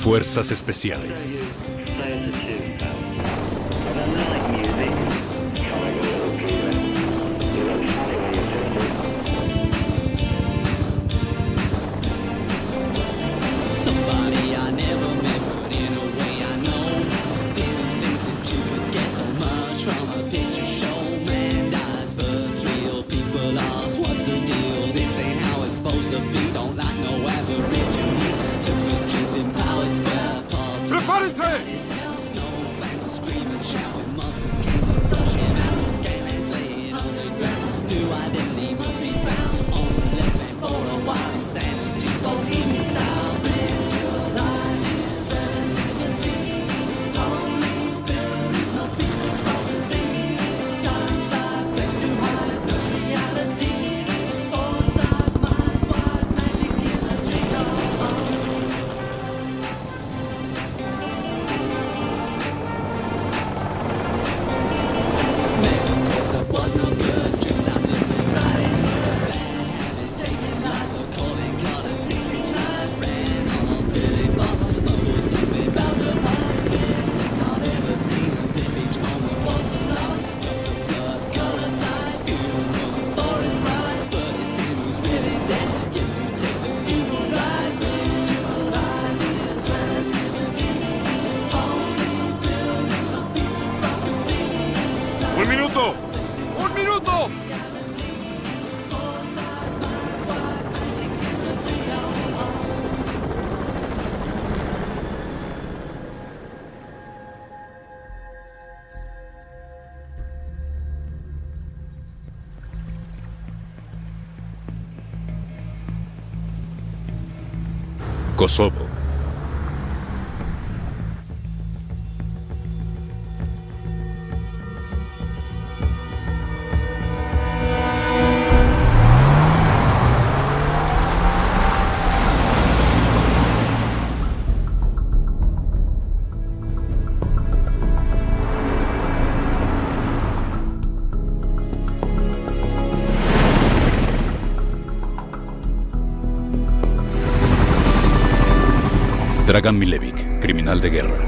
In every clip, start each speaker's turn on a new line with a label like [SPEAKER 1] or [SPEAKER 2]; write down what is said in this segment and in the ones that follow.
[SPEAKER 1] Fuerzas Especiales. Kosovo. Dragan Milevic, criminal de guerra.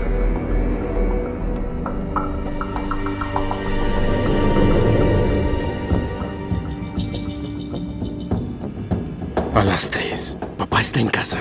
[SPEAKER 2] A las 3. Papá está en casa.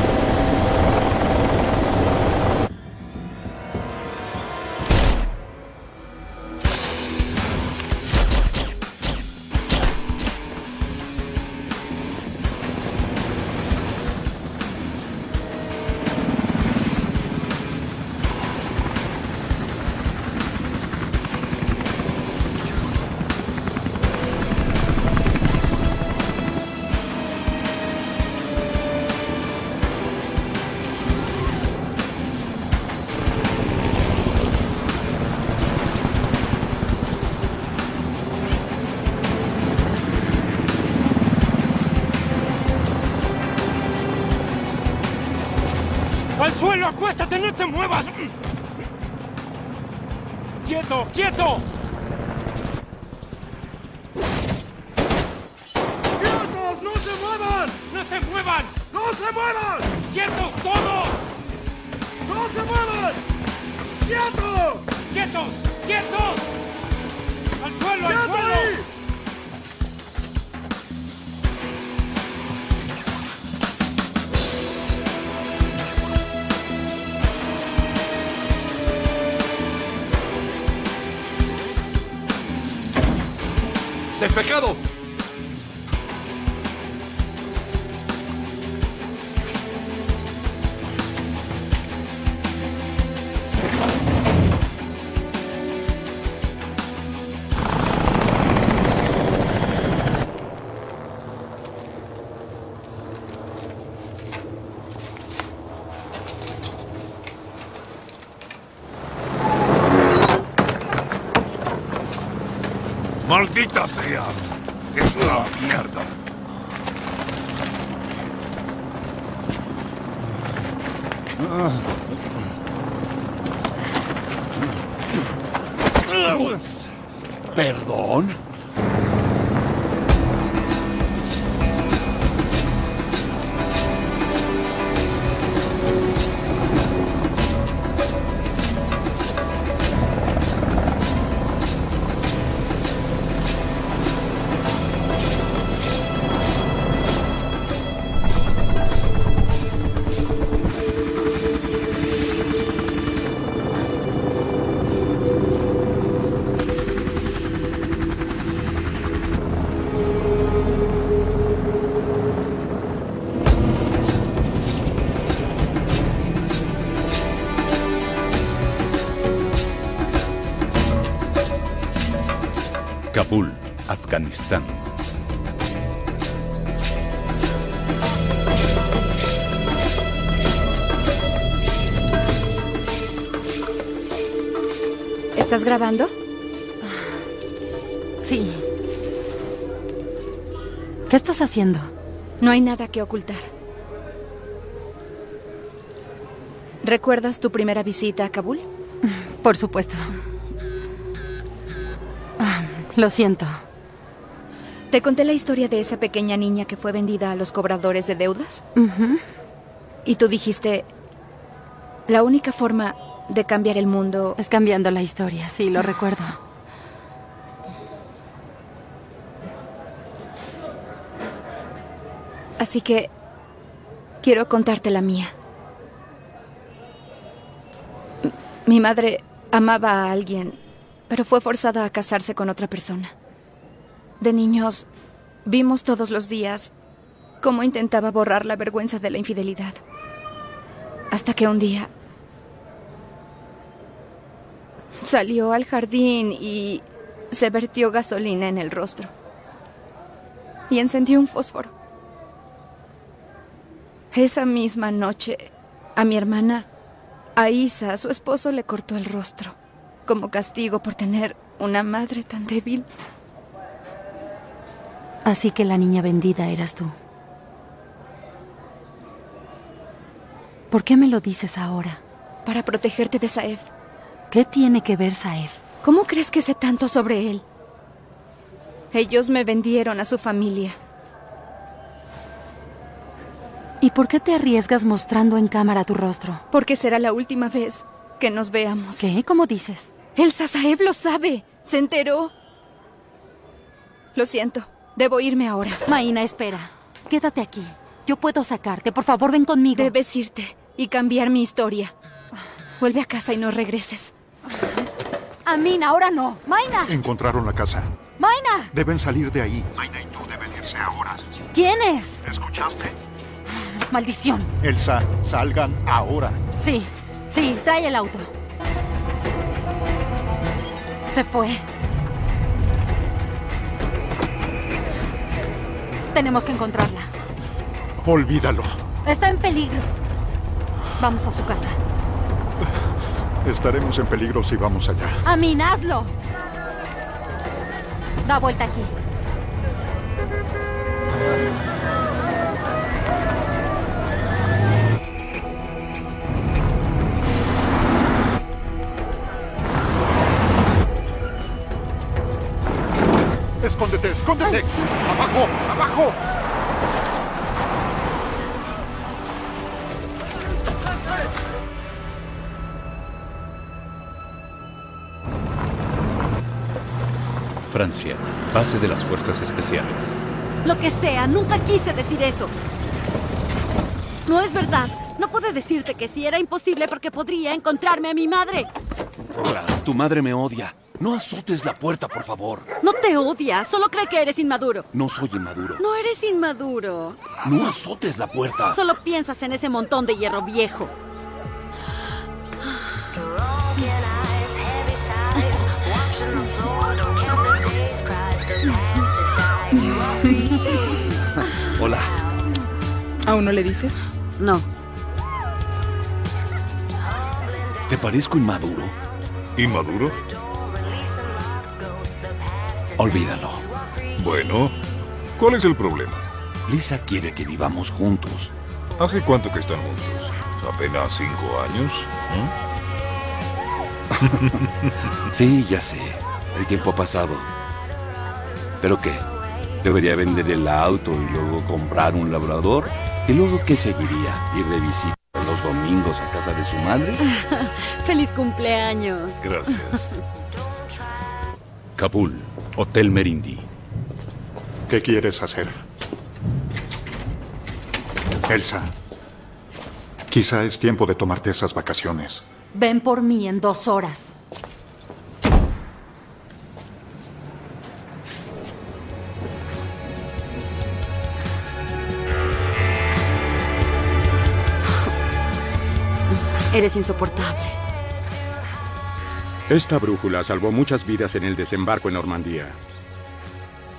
[SPEAKER 3] ¡Al suelo! ¡Acuéstate! ¡No te muevas! ¡Quieto! ¡Quieto!
[SPEAKER 4] ¡Quietos! ¡No se muevan!
[SPEAKER 3] ¡No se muevan!
[SPEAKER 4] ¡No se muevan!
[SPEAKER 3] ¡Quietos todos!
[SPEAKER 4] ¡No se muevan! ¡Quietos!
[SPEAKER 3] ¡Quietos! ¡Quietos! ¡Al suelo! ¡Al suelo!
[SPEAKER 4] Ahí!
[SPEAKER 5] ¡Despejado!
[SPEAKER 6] ¡Maldita sea! ¡Es una mierda!
[SPEAKER 5] ¿Perdón?
[SPEAKER 1] Kabul, Afganistán.
[SPEAKER 7] ¿Estás grabando?
[SPEAKER 8] Sí. ¿Qué estás haciendo?
[SPEAKER 7] No hay nada que ocultar. ¿Recuerdas tu primera visita a Kabul?
[SPEAKER 8] Por supuesto. Lo siento.
[SPEAKER 7] ¿Te conté la historia de esa pequeña niña que fue vendida a los cobradores de deudas? Y tú dijiste, la única forma de cambiar el mundo
[SPEAKER 8] es cambiando la historia, sí, lo recuerdo.
[SPEAKER 7] Así que quiero contarte la mía. Mi madre amaba a alguien, pero fue forzada a casarse con otra persona. De niños, vimos todos los días cómo intentaba borrar la vergüenza de la infidelidad. Hasta que un día salió al jardín y se vertió gasolina en el rostro. Y encendió un fósforo. Esa misma noche, a mi hermana, a Isa, su esposo, le cortó el rostro, como castigo por tener una madre tan débil.
[SPEAKER 8] Así que la niña vendida eras tú. ¿Por qué me lo dices ahora?
[SPEAKER 7] Para protegerte de Saif.
[SPEAKER 8] ¿Qué tiene que ver Saif?
[SPEAKER 7] ¿Cómo crees que sé tanto sobre él? Ellos me vendieron a su familia.
[SPEAKER 8] ¿Y por qué te arriesgas mostrando en cámara tu rostro?
[SPEAKER 7] Porque será la última vez que nos veamos.
[SPEAKER 8] ¿Qué? ¿Cómo dices?
[SPEAKER 7] El Saif lo sabe. Se enteró. Lo siento. Debo irme ahora.
[SPEAKER 8] Maina, espera. Quédate aquí. Yo puedo sacarte. Por favor, ven conmigo.
[SPEAKER 7] Debes irte y cambiar mi historia. Vuelve a casa y no regreses.
[SPEAKER 8] Amin, ahora no. Maina.
[SPEAKER 9] Encontraron la casa.
[SPEAKER 8] Maina.
[SPEAKER 9] Deben salir de ahí. Maina y tú deben irse ahora.
[SPEAKER 8] ¿Quién es?
[SPEAKER 9] ¿Escuchaste?
[SPEAKER 8] Maldición.
[SPEAKER 9] Elsa, salgan ahora.
[SPEAKER 8] Sí, trae el auto. Se fue. Tenemos que encontrarla.
[SPEAKER 9] Olvídalo.
[SPEAKER 8] Está en peligro. Vamos a su casa.
[SPEAKER 9] Estaremos en peligro si vamos allá.
[SPEAKER 8] Amin, hazlo. Da vuelta aquí.
[SPEAKER 9] ¡Escóndete, escóndete! ¡Abajo, abajo!
[SPEAKER 1] Francia, base de las fuerzas especiales.
[SPEAKER 10] Lo que sea, nunca quise decir eso. No es verdad. No puedo decirte que sí, era imposible porque podría encontrarme a mi madre.
[SPEAKER 5] Hola, tu madre me odia. No azotes la puerta, por favor.
[SPEAKER 10] No te odia, solo cree que eres inmaduro.
[SPEAKER 5] No soy inmaduro.
[SPEAKER 10] No eres inmaduro.
[SPEAKER 5] No azotes la puerta.
[SPEAKER 10] Solo piensas en ese montón de hierro viejo.
[SPEAKER 5] Hola.
[SPEAKER 11] ¿Aún no le dices?
[SPEAKER 10] No.
[SPEAKER 5] ¿Te parezco inmaduro?
[SPEAKER 6] ¿Inmaduro?
[SPEAKER 5] Olvídalo.
[SPEAKER 6] Bueno, ¿cuál es el problema?
[SPEAKER 5] Lisa quiere que vivamos juntos.
[SPEAKER 6] ¿Hace cuánto que están juntos? ¿Apenas 5 años?
[SPEAKER 5] Sí, ya sé. El tiempo ha pasado. ¿Pero qué? ¿Debería vender el auto y luego comprar un labrador? ¿Y luego qué seguiría? ¿Ir de visita los domingos a casa de su madre?
[SPEAKER 10] ¡Feliz cumpleaños!
[SPEAKER 6] Gracias.
[SPEAKER 1] Kabul, Hotel Merindi.
[SPEAKER 9] ¿Qué quieres hacer? Elsa, quizá es tiempo de tomarte esas vacaciones.
[SPEAKER 8] Ven por mí en 2 horas.
[SPEAKER 10] Eres insoportable.
[SPEAKER 2] Esta brújula salvó muchas vidas en el desembarco en Normandía.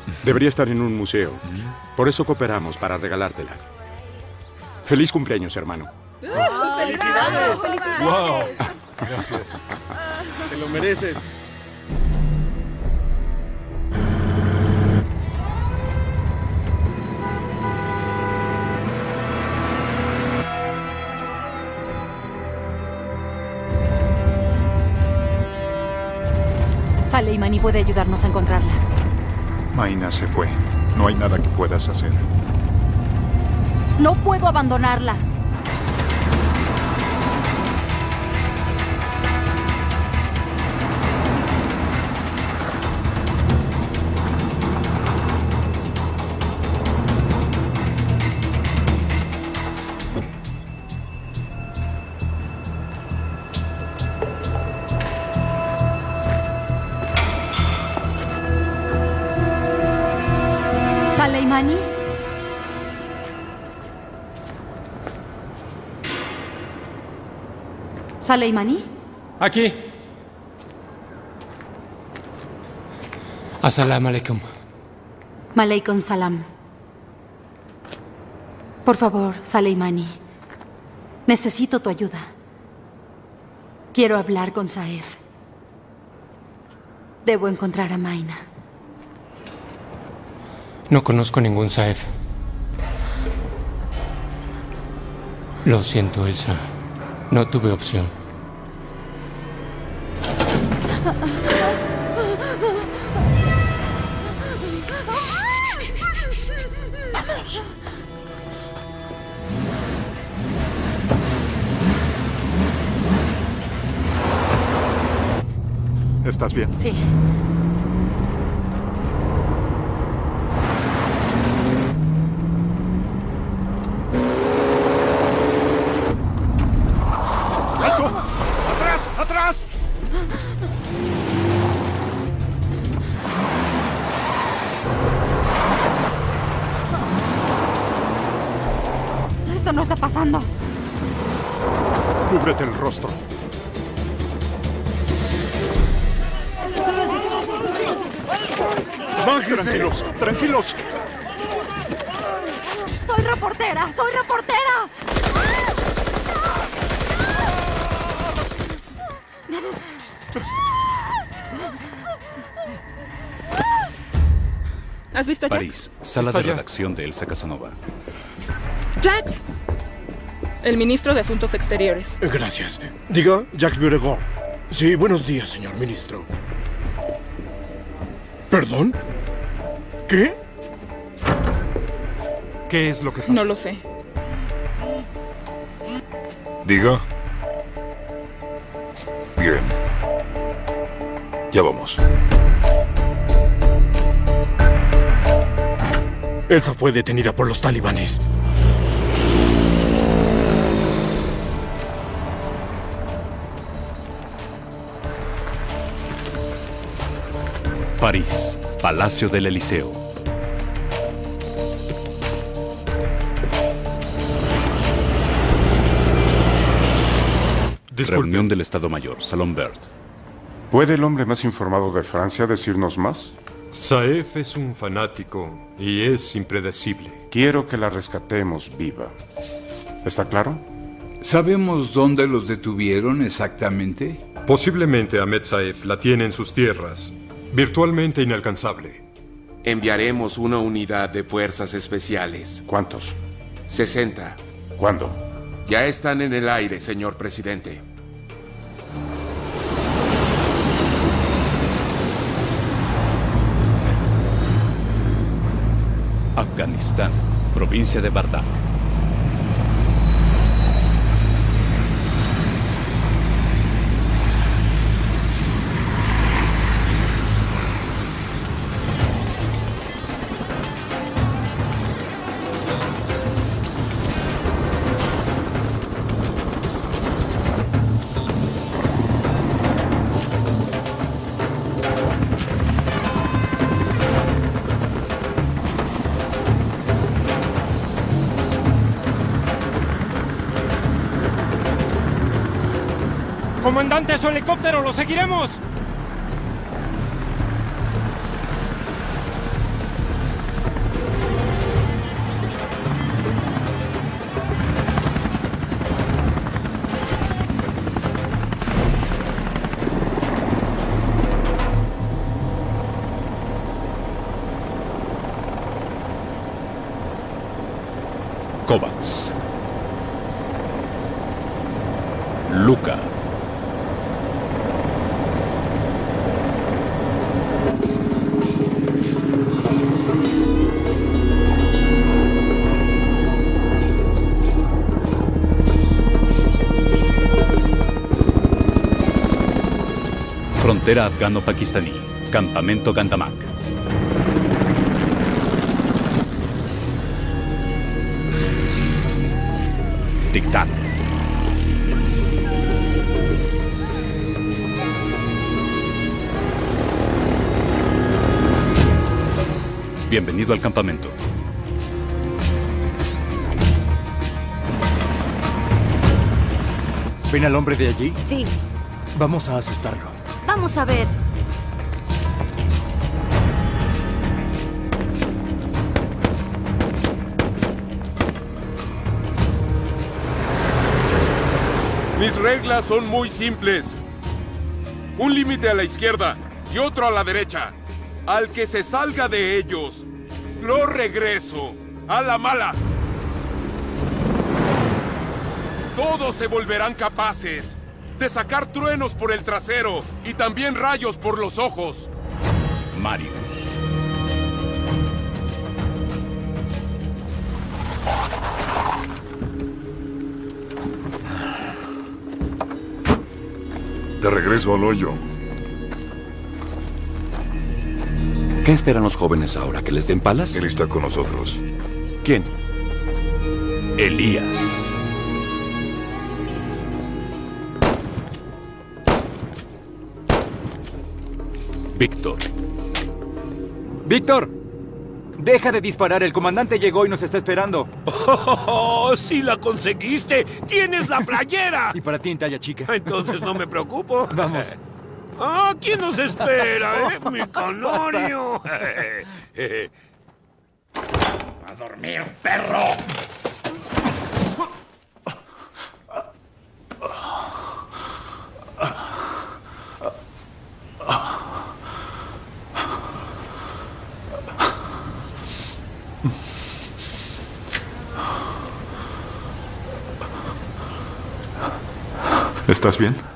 [SPEAKER 2] Debería estar en un museo. Por eso cooperamos, para regalártela. Feliz cumpleaños, hermano.
[SPEAKER 4] ¡Felicidades!
[SPEAKER 10] ¡Felicidades!
[SPEAKER 1] ¡Wow! Gracias.
[SPEAKER 4] Te lo mereces.
[SPEAKER 8] Saleimani puede ayudarnos a encontrarla.
[SPEAKER 9] Maina se fue. No hay nada que puedas hacer.
[SPEAKER 8] No puedo abandonarla. ¿Saleimani? ¿Saleimani?
[SPEAKER 12] Aquí. Assalamu alaikum.
[SPEAKER 8] Maleikum salam. Por favor, Saleimani. Necesito tu ayuda. Quiero hablar con Saef. Debo encontrar a Maina.
[SPEAKER 12] No conozco ningún Saef. Lo siento, Elsa. No tuve opción.
[SPEAKER 9] Vamos. ¿Estás bien?
[SPEAKER 8] Sí.
[SPEAKER 4] ¡Atrás!
[SPEAKER 8] Esto no está pasando.
[SPEAKER 9] Cúbrete el rostro.
[SPEAKER 4] ¡Bájese!
[SPEAKER 9] Tranquilos, tranquilos.
[SPEAKER 8] ¡Soy reportera! ¡Soy reportera!
[SPEAKER 11] ¿Has visto a Jax?
[SPEAKER 1] París, sala de redacción de Elsa Casanova.
[SPEAKER 11] ¡Jax! El ministro de Asuntos Exteriores.
[SPEAKER 13] Gracias. Diga, Jacques Buregor. Sí, buenos días, señor ministro. ¿Perdón? ¿Qué?
[SPEAKER 9] ¿Qué es lo que pasa?
[SPEAKER 11] No lo sé.
[SPEAKER 6] Diga. Bien. Ya vamos.
[SPEAKER 13] Elsa fue detenida por los talibanes.
[SPEAKER 1] París, Palacio del Eliseo. Reunión del Estado Mayor, Salón Vert.
[SPEAKER 2] ¿Puede el hombre más informado de Francia decirnos más?
[SPEAKER 14] Saef es un fanático y es impredecible.
[SPEAKER 2] Quiero que la rescatemos viva. ¿Está claro?
[SPEAKER 15] ¿Sabemos dónde los detuvieron exactamente?
[SPEAKER 14] Posiblemente Ahmed Saef la tiene en sus tierras, virtualmente inalcanzable.
[SPEAKER 16] Enviaremos una unidad de fuerzas especiales.
[SPEAKER 2] ¿Cuántos?
[SPEAKER 16] 60.
[SPEAKER 2] ¿Cuándo?
[SPEAKER 16] Ya están en el aire, señor presidente.
[SPEAKER 1] Afganistán, provincia de Bardak.
[SPEAKER 3] ¡Comandante, su helicóptero! ¡Lo seguiremos!
[SPEAKER 1] Kovacs. Luka. Frontera afgano-pakistaní. Campamento Gandamak. Tic-tac. Bienvenido al campamento.
[SPEAKER 17] ¿Ven al hombre de allí?
[SPEAKER 10] Sí.
[SPEAKER 17] Vamos a asustarlo.
[SPEAKER 10] Vamos a ver.
[SPEAKER 16] Mis reglas son muy simples. Un límite a la izquierda y otro a la derecha. Al que se salga de ellos, lo regreso a la mala. Todos se volverán capaces de sacar truenos por el trasero y también rayos por los ojos.
[SPEAKER 1] Marius.
[SPEAKER 6] De regreso al hoyo.
[SPEAKER 5] ¿Qué esperan los jóvenes ahora? ¿Que les den palas?
[SPEAKER 6] Él está con nosotros.
[SPEAKER 5] ¿Quién?
[SPEAKER 1] Elías. Víctor.
[SPEAKER 17] ¡Víctor! Deja de disparar, el comandante llegó y nos está esperando.
[SPEAKER 18] ¡Oh, sí la conseguiste! ¡Tienes la playera!
[SPEAKER 17] Y para ti en talla chica.
[SPEAKER 18] Entonces no me preocupo.
[SPEAKER 17] Vamos.
[SPEAKER 18] ¡Ah, quién nos espera, mi canorio!
[SPEAKER 6] ¡A dormir, perro!
[SPEAKER 9] ¿Estás bien?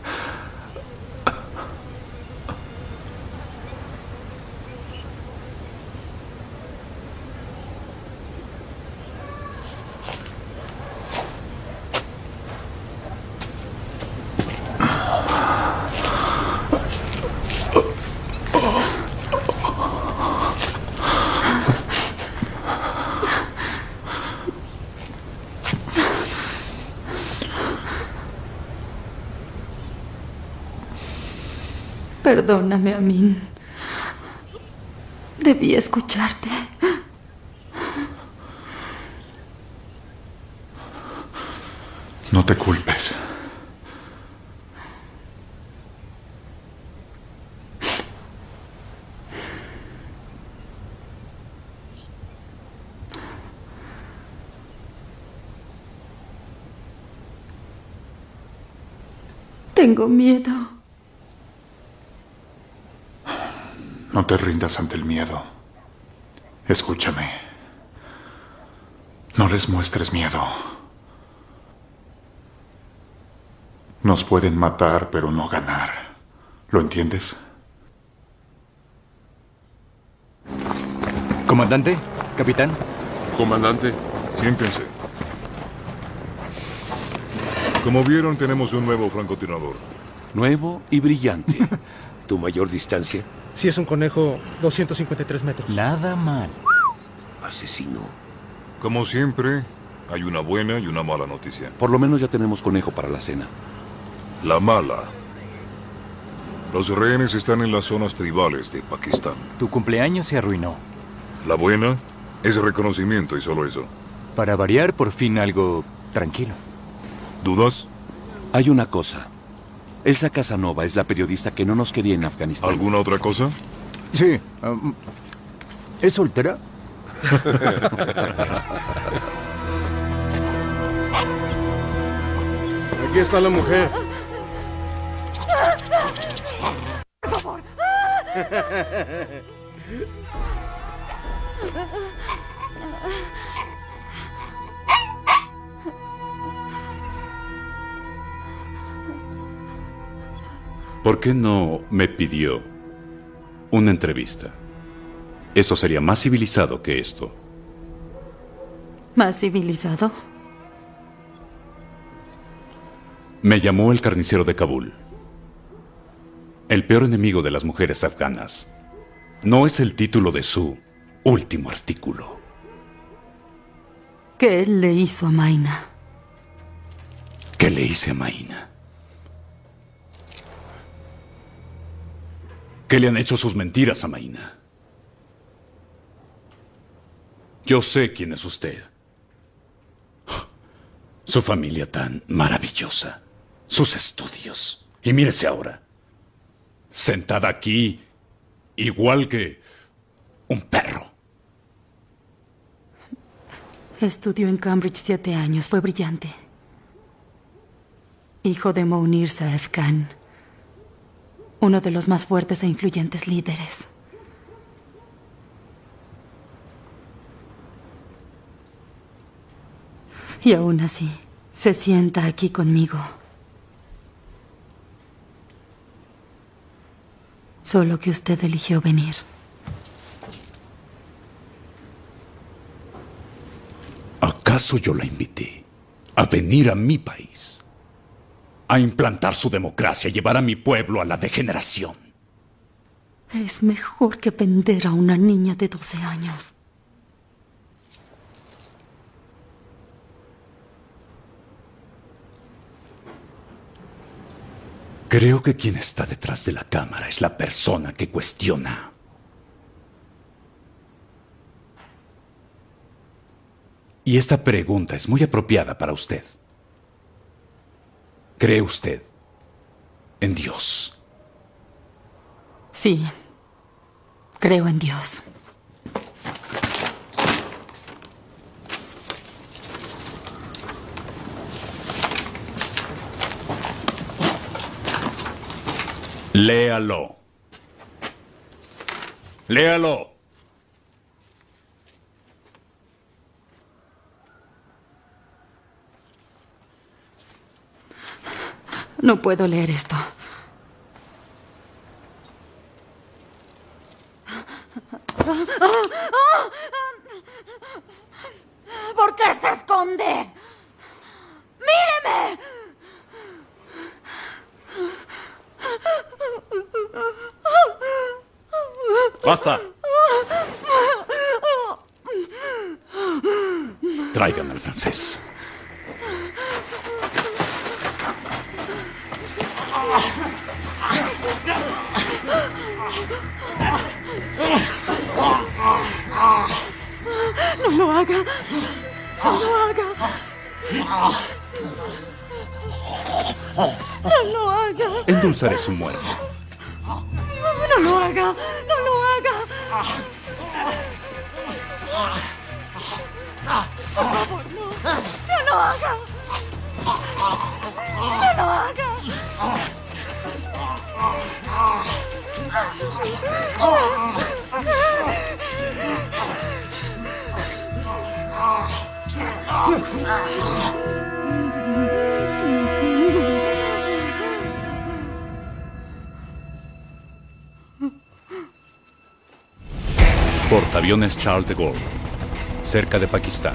[SPEAKER 7] Perdóname, Amin. Debí escucharte.
[SPEAKER 9] No te culpes.
[SPEAKER 7] Tengo miedo.
[SPEAKER 9] No te rindas ante el miedo. Escúchame. No les muestres miedo. Nos pueden matar, pero no ganar. ¿Lo entiendes?
[SPEAKER 17] Comandante, capitán.
[SPEAKER 16] Comandante.
[SPEAKER 6] Siéntense. Como vieron, tenemos un nuevo francotirador.
[SPEAKER 5] Nuevo y brillante.
[SPEAKER 19] ¿Tu mayor distancia?
[SPEAKER 20] Si es un conejo, 253 metros.
[SPEAKER 17] Nada mal.
[SPEAKER 19] Asesino.
[SPEAKER 6] Como siempre, hay una buena y una mala noticia.
[SPEAKER 5] Por lo menos ya tenemos conejo para la cena.
[SPEAKER 6] La mala. Los rehenes están en las zonas tribales de Pakistán.
[SPEAKER 17] Tu cumpleaños se arruinó.
[SPEAKER 6] La buena es reconocimiento y solo eso.
[SPEAKER 17] Para variar, por fin algo tranquilo.
[SPEAKER 6] ¿Dudas?
[SPEAKER 5] Hay una cosa. Elsa Casanova es la periodista que no nos quería en Afganistán.
[SPEAKER 6] ¿Alguna otra cosa?
[SPEAKER 17] Sí. ¿Es soltera?
[SPEAKER 4] Aquí está la mujer.
[SPEAKER 10] Por favor.
[SPEAKER 1] ¿Por qué no me pidió una entrevista? Eso sería más civilizado que esto.
[SPEAKER 8] ¿Más civilizado?
[SPEAKER 1] Me llamó el carnicero de Kabul. El peor enemigo de las mujeres afganas. No es el título de su último artículo.
[SPEAKER 8] ¿Qué le hizo a Maina?
[SPEAKER 1] ¿Qué le hice a Maina? ¿Qué le han hecho sus mentiras a Maina? Yo sé quién es usted. Su familia tan maravillosa. Sus estudios. Y mírese ahora. Sentada aquí, igual que un perro.
[SPEAKER 8] Estudió en Cambridge 7 años. Fue brillante. Hijo de Mounir Saef Khan, uno de los más fuertes e influyentes líderes. Y aún así, se sienta aquí conmigo. Solo que usted eligió venir.
[SPEAKER 1] ¿Acaso yo la invité a venir a mi país? A implantar su democracia, llevar a mi pueblo a la degeneración.
[SPEAKER 8] Es mejor que vender a una niña de 12 años.
[SPEAKER 1] Creo que quien está detrás de la cámara es la persona que cuestiona. Y esta pregunta es muy apropiada para usted. ¿Cree usted en Dios?
[SPEAKER 8] Sí, creo en Dios.
[SPEAKER 1] Léalo. Léalo.
[SPEAKER 8] No puedo leer esto.
[SPEAKER 10] ¿Por qué se esconde? ¡Míreme!
[SPEAKER 1] ¡Basta! Traigan al francés.
[SPEAKER 10] No lo haga. No lo haga. No lo haga.
[SPEAKER 1] Endulzaré su muerte.
[SPEAKER 10] No lo haga. No lo haga. Por favor, no. No lo haga. No lo haga.
[SPEAKER 1] Portaaviones Charles de Gaulle, cerca de Pakistán.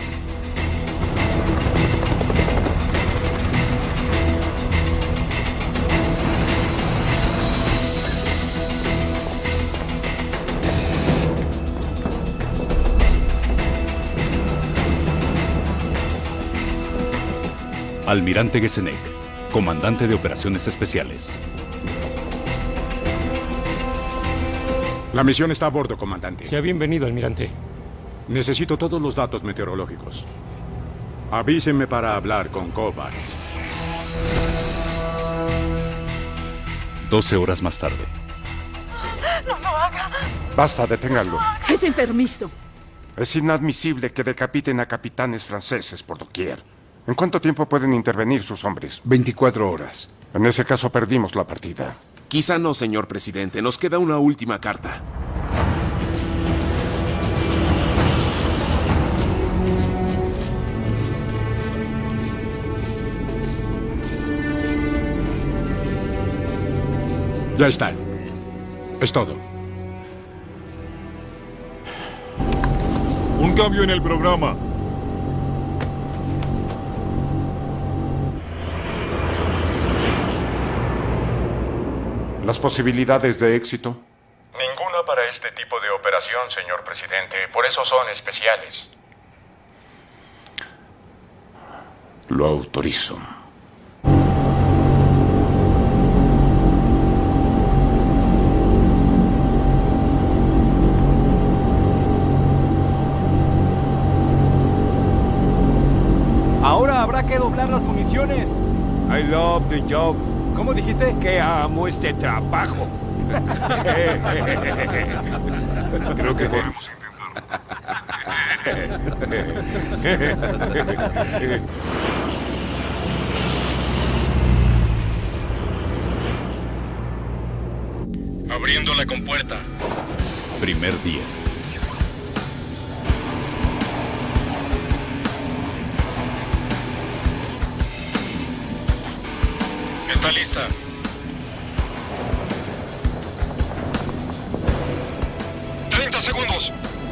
[SPEAKER 1] Almirante Gesenek, comandante de operaciones especiales.
[SPEAKER 2] La misión está a bordo, comandante.
[SPEAKER 12] Sea bienvenido, almirante.
[SPEAKER 2] Necesito todos los datos meteorológicos. Avísenme para hablar con Kovacs.
[SPEAKER 1] 12 horas más tarde.
[SPEAKER 10] No lo haga.
[SPEAKER 4] Basta, deténganlo.
[SPEAKER 10] Es enfermizo.
[SPEAKER 4] Es inadmisible que decapiten a capitanes franceses por doquier. ¿En cuánto tiempo pueden intervenir sus hombres?
[SPEAKER 15] 24 horas.
[SPEAKER 4] En ese caso perdimos la partida.
[SPEAKER 16] Quizá no, señor presidente. Nos queda una última carta.
[SPEAKER 2] Ya está. Es todo.
[SPEAKER 6] Un cambio en el programa.
[SPEAKER 4] ¿Las posibilidades de éxito?
[SPEAKER 21] Ninguna para este tipo de operación, señor presidente. Por eso son especiales.
[SPEAKER 4] Lo autorizo.
[SPEAKER 17] Ahora habrá que doblar las municiones.
[SPEAKER 18] I love the job.
[SPEAKER 17] ¿Cómo dijiste?
[SPEAKER 18] Que amo este trabajo.
[SPEAKER 6] Creo que podemos intentarlo.
[SPEAKER 21] Abriendo la compuerta.
[SPEAKER 1] Primer día.
[SPEAKER 21] Está lista. ¡30 segundos!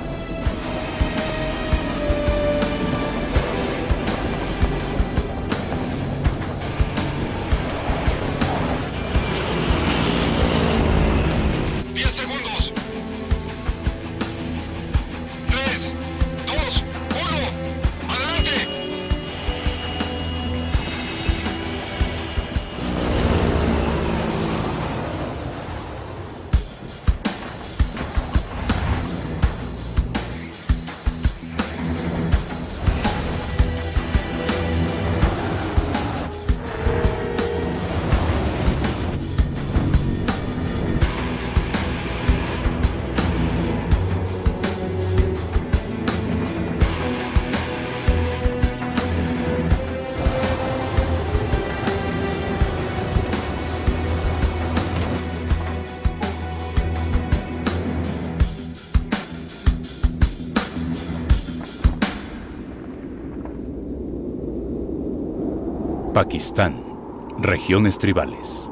[SPEAKER 1] Pakistán, regiones tribales.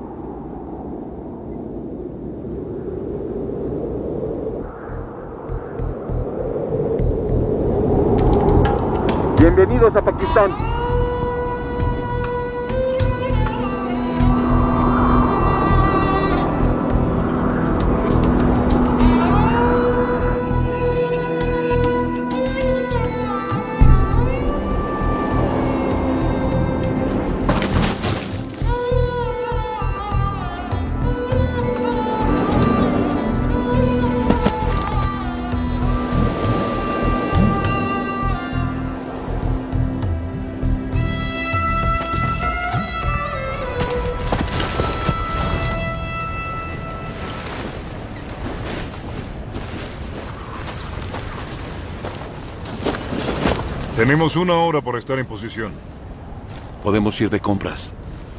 [SPEAKER 22] Bienvenidos a Pakistán.
[SPEAKER 6] Tenemos 1 hora para estar en posición.
[SPEAKER 5] Podemos ir de compras.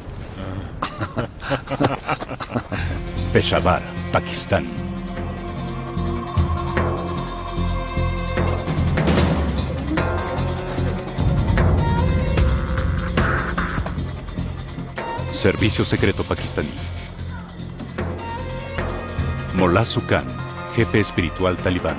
[SPEAKER 1] Peshawar, Pakistán. Servicio secreto pakistaní. Mullah Sukan, jefe espiritual talibán.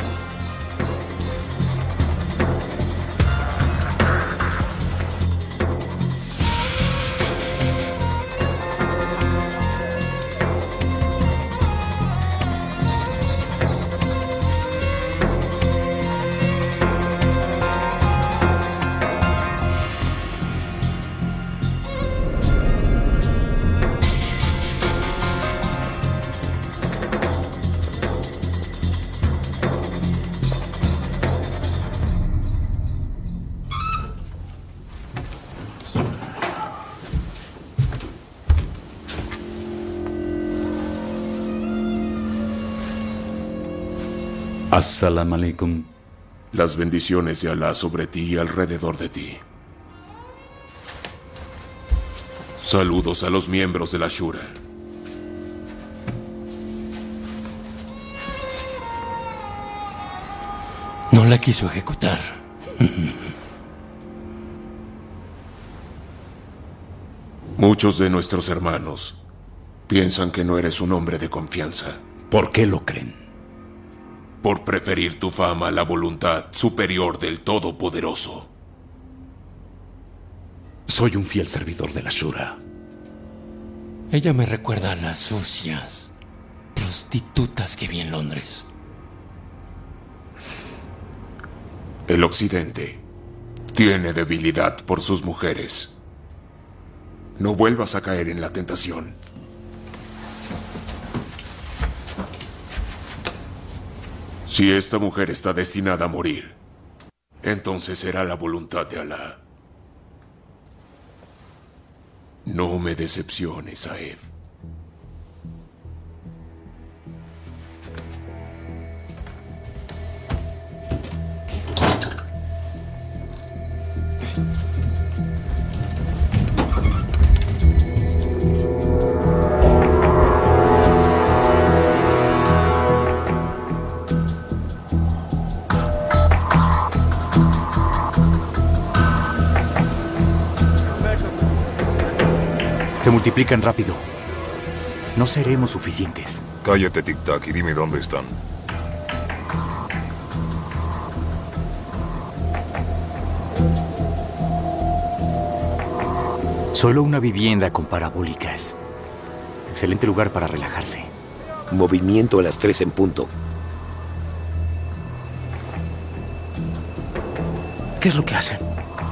[SPEAKER 1] Assalamu alaikum.
[SPEAKER 16] Las bendiciones de Alá sobre ti y alrededor de ti. Saludos a los miembros de la Shura.
[SPEAKER 12] No la quiso ejecutar.
[SPEAKER 16] Muchos de nuestros hermanos Piensan que no eres un hombre de confianza.
[SPEAKER 1] ¿Por qué lo creen?
[SPEAKER 16] Por preferir tu fama a la voluntad superior del Todopoderoso.
[SPEAKER 1] Soy un fiel servidor de la Shura.
[SPEAKER 12] Ella me recuerda a las sucias prostitutas que vi en Londres.
[SPEAKER 16] El Occidente tiene debilidad por sus mujeres. No vuelvas a caer en la tentación. Si esta mujer está destinada a morir, entonces será la voluntad de Alá. No me decepciones, Saeb.
[SPEAKER 17] Se multiplican rápido. No seremos suficientes.
[SPEAKER 6] Cállate, Tic Tac, y dime dónde están.
[SPEAKER 17] Solo una vivienda con parabólicas. Excelente lugar para relajarse.
[SPEAKER 19] Movimiento a las 3 en punto.
[SPEAKER 13] ¿Qué es lo que hacen?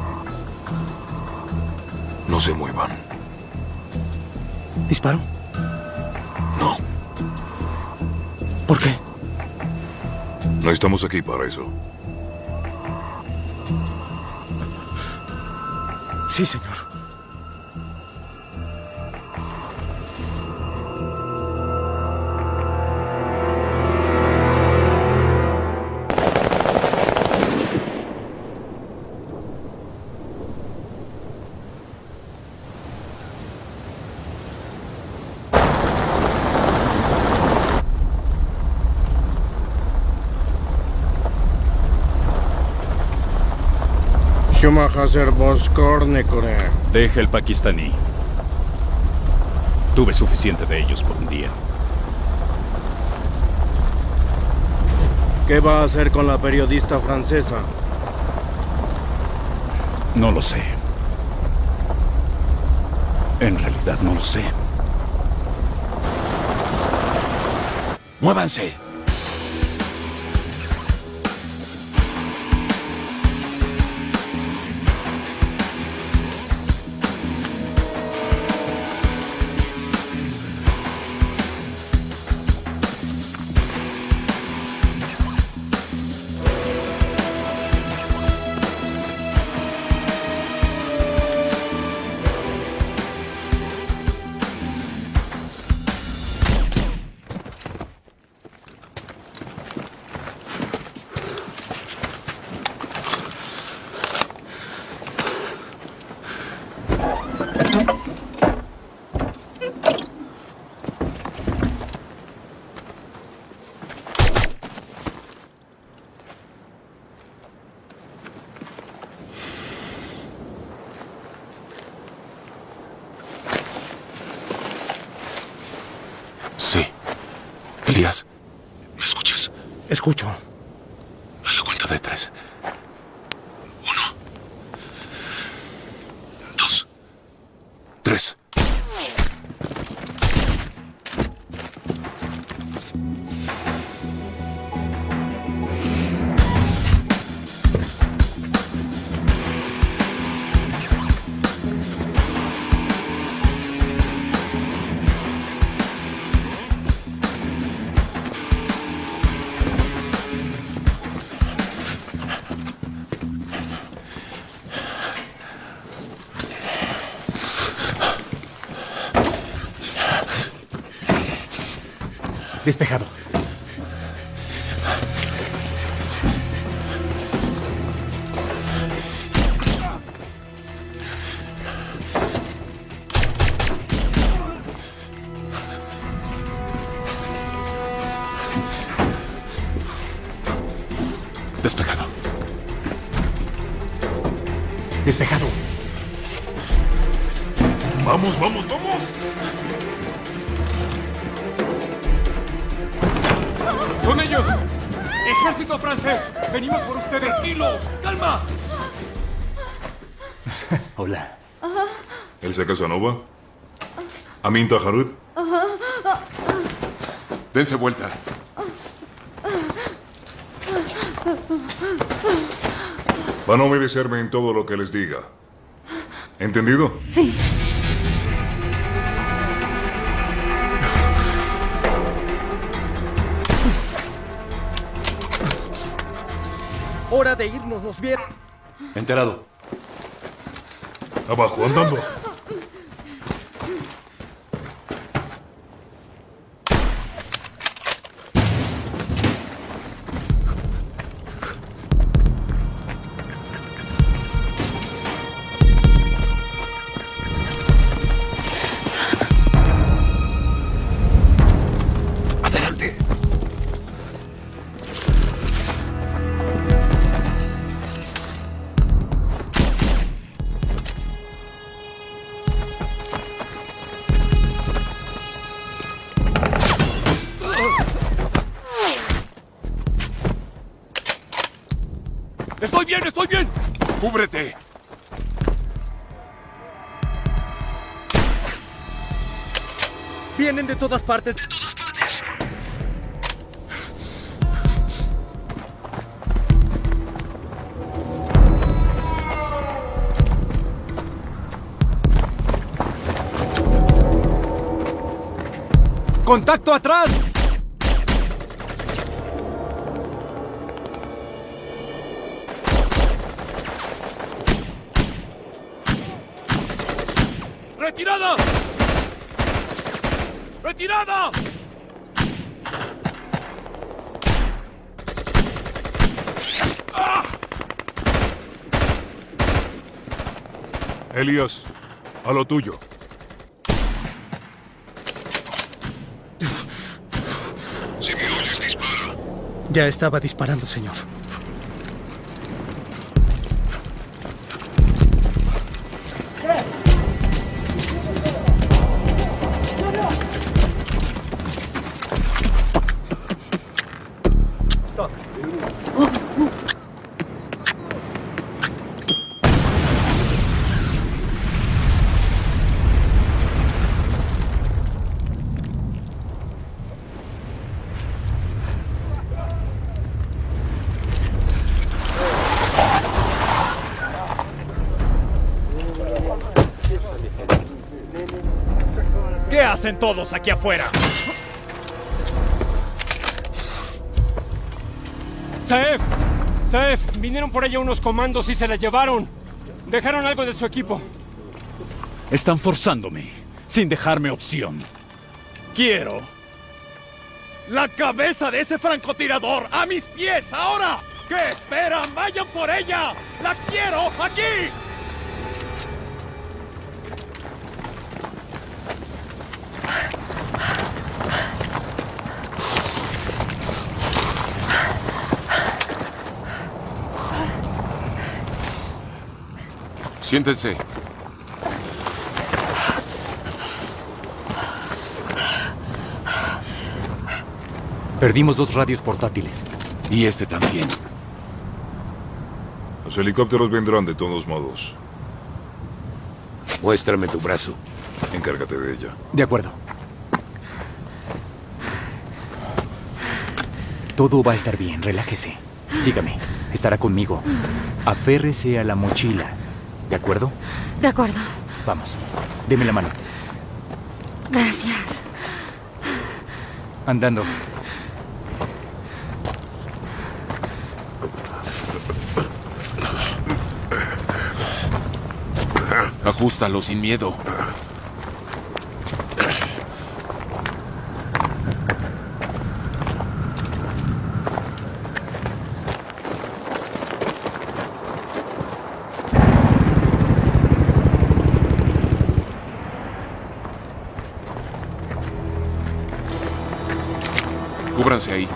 [SPEAKER 6] No se muevan.
[SPEAKER 13] ¿Disparo?
[SPEAKER 6] No.
[SPEAKER 13] ¿Por qué?
[SPEAKER 6] No estamos aquí para eso.
[SPEAKER 13] Sí, señor.
[SPEAKER 1] Deja el pakistaní. Tuve suficiente de ellos por un día.
[SPEAKER 13] ¿Qué va a hacer con la periodista francesa?
[SPEAKER 1] No lo sé. En realidad no lo sé.
[SPEAKER 5] ¡Muévanse!
[SPEAKER 16] Sí. Elías, ¿me escuchas?
[SPEAKER 13] Escucho.
[SPEAKER 16] A la cuenta de 3. 1, 2, 3.
[SPEAKER 17] Despejado.
[SPEAKER 16] Despejado.
[SPEAKER 17] Despejado.
[SPEAKER 6] ¡Vamos, vamos, vamos!
[SPEAKER 3] ¡Son ellos! ¡Ejército francés! ¡Venimos por ustedes! ¡Tranquilos! ¡Calma!
[SPEAKER 17] Hola.
[SPEAKER 6] Elsa Casanova. Amin Tajarut.
[SPEAKER 16] Dense vuelta.
[SPEAKER 6] Van a obedecerme en todo lo que les diga. ¿Entendido?
[SPEAKER 8] Sí.
[SPEAKER 20] Hora de irnos, nos vieron.
[SPEAKER 5] Enterado.
[SPEAKER 6] Abajo, andando.
[SPEAKER 5] Adelante.
[SPEAKER 3] ¡Estoy bien, estoy bien!
[SPEAKER 16] ¡Cúbrete!
[SPEAKER 20] Vienen de todas partes.
[SPEAKER 3] ¡Contacto atrás! ¡Retirada! ¡Retirada! ¡Ah!
[SPEAKER 6] Elías, a lo tuyo.
[SPEAKER 9] Si me oyes, dispara.
[SPEAKER 20] Ya estaba disparando, señor.
[SPEAKER 3] ¿Qué hacen todos aquí afuera? ¡Saef! ¡Saef! Vinieron por ella unos comandos y se la llevaron. Dejaron algo de su equipo.
[SPEAKER 1] Están forzándome, sin dejarme opción.
[SPEAKER 3] Quiero la cabeza de ese francotirador a mis pies ahora. ¿Qué esperan? ¡Vayan por ella! ¡La quiero aquí!
[SPEAKER 16] Siéntense.
[SPEAKER 17] Perdimos 2 radios portátiles.
[SPEAKER 5] Y este también.
[SPEAKER 6] Los helicópteros vendrán de todos modos.
[SPEAKER 19] Muéstrame tu brazo.
[SPEAKER 6] Encárgate de ella.
[SPEAKER 17] De acuerdo. Todo va a estar bien, relájese. Sígame, estará conmigo. Aférrese a la mochila. ¿De acuerdo?
[SPEAKER 8] De acuerdo.
[SPEAKER 17] Vamos, deme la mano.
[SPEAKER 8] Gracias.
[SPEAKER 17] Andando.
[SPEAKER 16] Ajústalo sin miedo. Cúbranse ahí.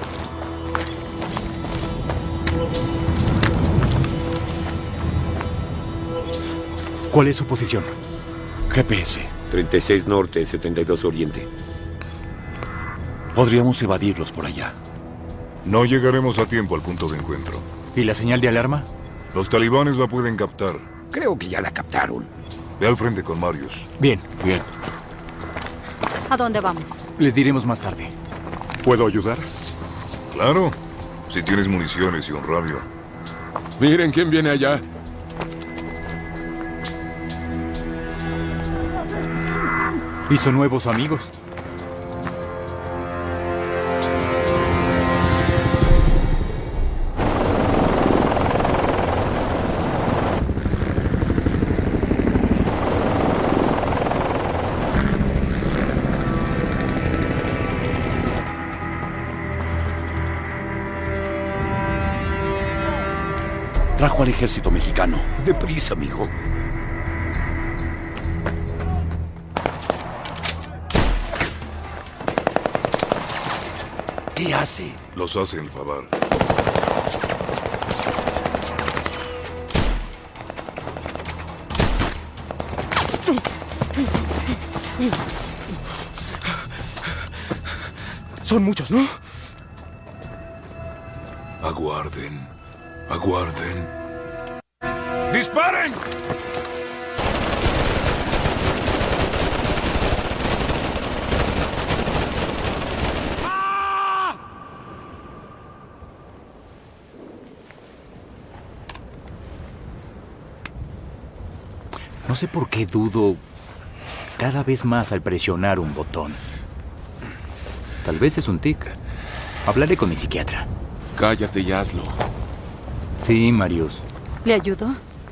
[SPEAKER 17] ¿Cuál es su posición?
[SPEAKER 5] GPS.
[SPEAKER 19] 36 norte, 72 oriente.
[SPEAKER 5] Podríamos evadirlos por allá.
[SPEAKER 6] No llegaremos a tiempo al punto de encuentro.
[SPEAKER 17] ¿Y la señal de alarma?
[SPEAKER 6] Los talibanes la pueden captar.
[SPEAKER 19] Creo que ya la captaron.
[SPEAKER 6] Ve al frente con Marius.
[SPEAKER 17] Bien.
[SPEAKER 5] Bien.
[SPEAKER 8] ¿A dónde vamos?
[SPEAKER 17] Les diremos más tarde.
[SPEAKER 4] ¿Puedo ayudar?
[SPEAKER 6] Claro. Si tienes municiones y un radio.
[SPEAKER 16] Miren quién viene allá.
[SPEAKER 17] Hizo nuevos amigos.
[SPEAKER 5] Trajo al ejército mexicano.
[SPEAKER 19] Deprisa, amigo.
[SPEAKER 5] ¿Qué hace?
[SPEAKER 6] Los hace enfadar.
[SPEAKER 20] Son muchos, ¿no?
[SPEAKER 6] Aguarden. Aguarden.
[SPEAKER 3] ¡Disparen!
[SPEAKER 17] No sé por qué dudo cada vez más al presionar un botón. Tal vez es un tic. Hablaré con mi psiquiatra.
[SPEAKER 16] Cállate y hazlo.
[SPEAKER 17] Sí, Marius.
[SPEAKER 8] ¿Le ayudo?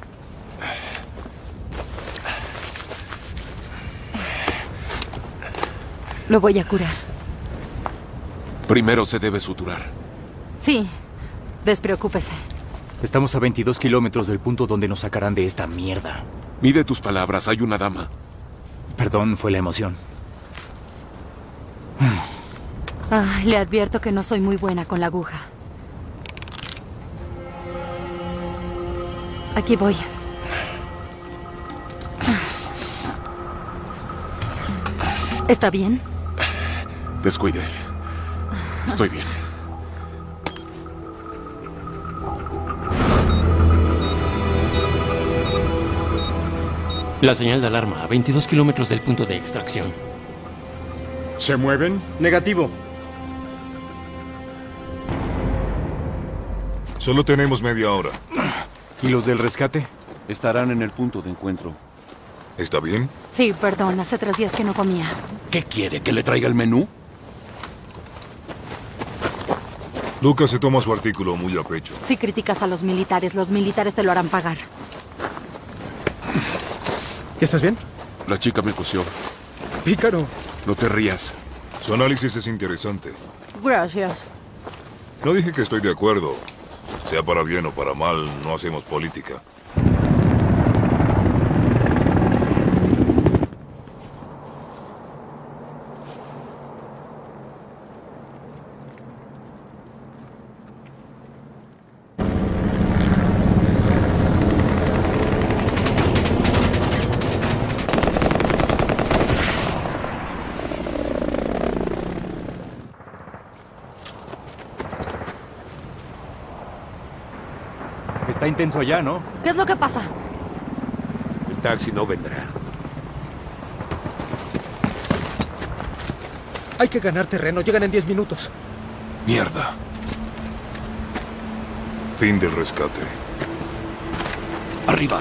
[SPEAKER 8] Lo voy a curar.
[SPEAKER 16] Primero se debe suturar.
[SPEAKER 8] Sí, despreocúpese.
[SPEAKER 17] Estamos a 22 kilómetros del punto donde nos sacarán de esta mierda.
[SPEAKER 16] Mide tus palabras, hay una dama.
[SPEAKER 17] Perdón, fue la emoción.
[SPEAKER 8] Le advierto que no soy muy buena con la aguja. Aquí voy. ¿Está bien?
[SPEAKER 16] Descuide. Estoy bien.
[SPEAKER 12] La señal de alarma a 22 kilómetros del punto de extracción.
[SPEAKER 4] ¿Se mueven?
[SPEAKER 13] Negativo.
[SPEAKER 6] Solo tenemos media hora.
[SPEAKER 17] ¿Y los del rescate?
[SPEAKER 5] Estarán en el punto de encuentro.
[SPEAKER 6] ¿Está bien?
[SPEAKER 8] Sí, perdón, hace 3 días que no comía.
[SPEAKER 5] ¿Qué quiere? ¿Que le traiga el menú?
[SPEAKER 6] Lucas se toma su artículo muy a pecho.
[SPEAKER 8] Si criticas a los militares te lo harán pagar.
[SPEAKER 13] ¿Estás bien?
[SPEAKER 16] La chica me cosió.
[SPEAKER 13] Pícaro.
[SPEAKER 16] No te rías.
[SPEAKER 6] Su análisis es interesante.
[SPEAKER 8] Gracias.
[SPEAKER 6] No dije que estoy de acuerdo. Sea para bien o para mal, no hacemos política.
[SPEAKER 17] Está intenso allá, ¿no?
[SPEAKER 8] ¿Qué es lo que pasa?
[SPEAKER 19] El taxi no vendrá.
[SPEAKER 20] Hay que ganar terreno. Llegan en 10 minutos.
[SPEAKER 6] Mierda. Fin del rescate.
[SPEAKER 5] Arriba.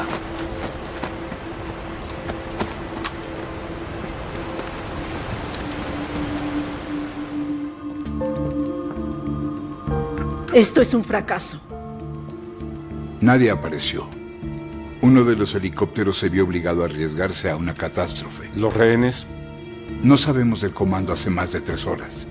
[SPEAKER 10] Esto es un fracaso.
[SPEAKER 15] Nadie apareció. Uno de los helicópteros se vio obligado a arriesgarse a una catástrofe.
[SPEAKER 4] ¿Los rehenes?
[SPEAKER 15] No sabemos del comando hace más de 3 horas.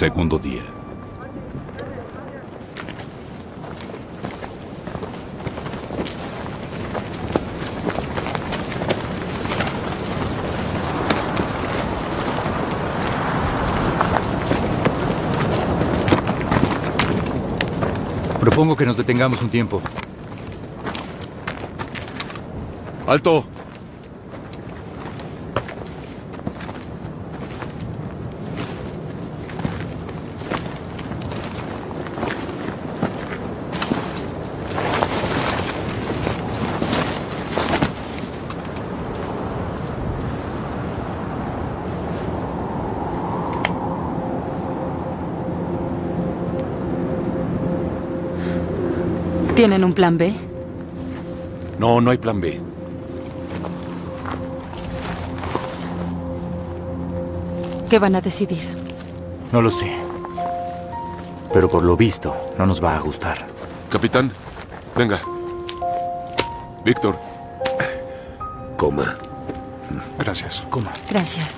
[SPEAKER 1] Segundo día.
[SPEAKER 17] Propongo que nos detengamos un tiempo.
[SPEAKER 3] ¡Alto!
[SPEAKER 8] ¿Tienen un plan B?
[SPEAKER 5] No, no hay plan B.
[SPEAKER 8] ¿Qué van a decidir?
[SPEAKER 17] No lo sé. Pero por lo visto, no nos va a gustar.
[SPEAKER 16] Capitán, venga. Víctor.
[SPEAKER 19] Coma.
[SPEAKER 9] Gracias.
[SPEAKER 17] Coma.
[SPEAKER 8] Gracias.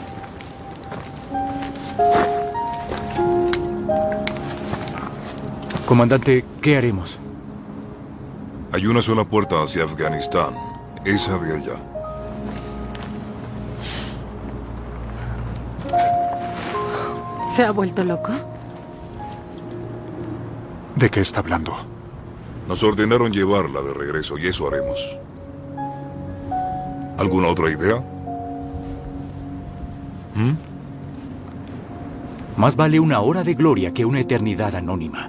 [SPEAKER 17] Comandante, ¿qué haremos?
[SPEAKER 6] Hay una sola puerta hacia Afganistán. Esa de allá.
[SPEAKER 8] ¿Se ha vuelto loco?
[SPEAKER 9] ¿De qué está hablando?
[SPEAKER 6] Nos ordenaron llevarla de regreso y eso haremos. ¿Alguna otra idea?
[SPEAKER 17] Más vale una hora de gloria que una eternidad anónima.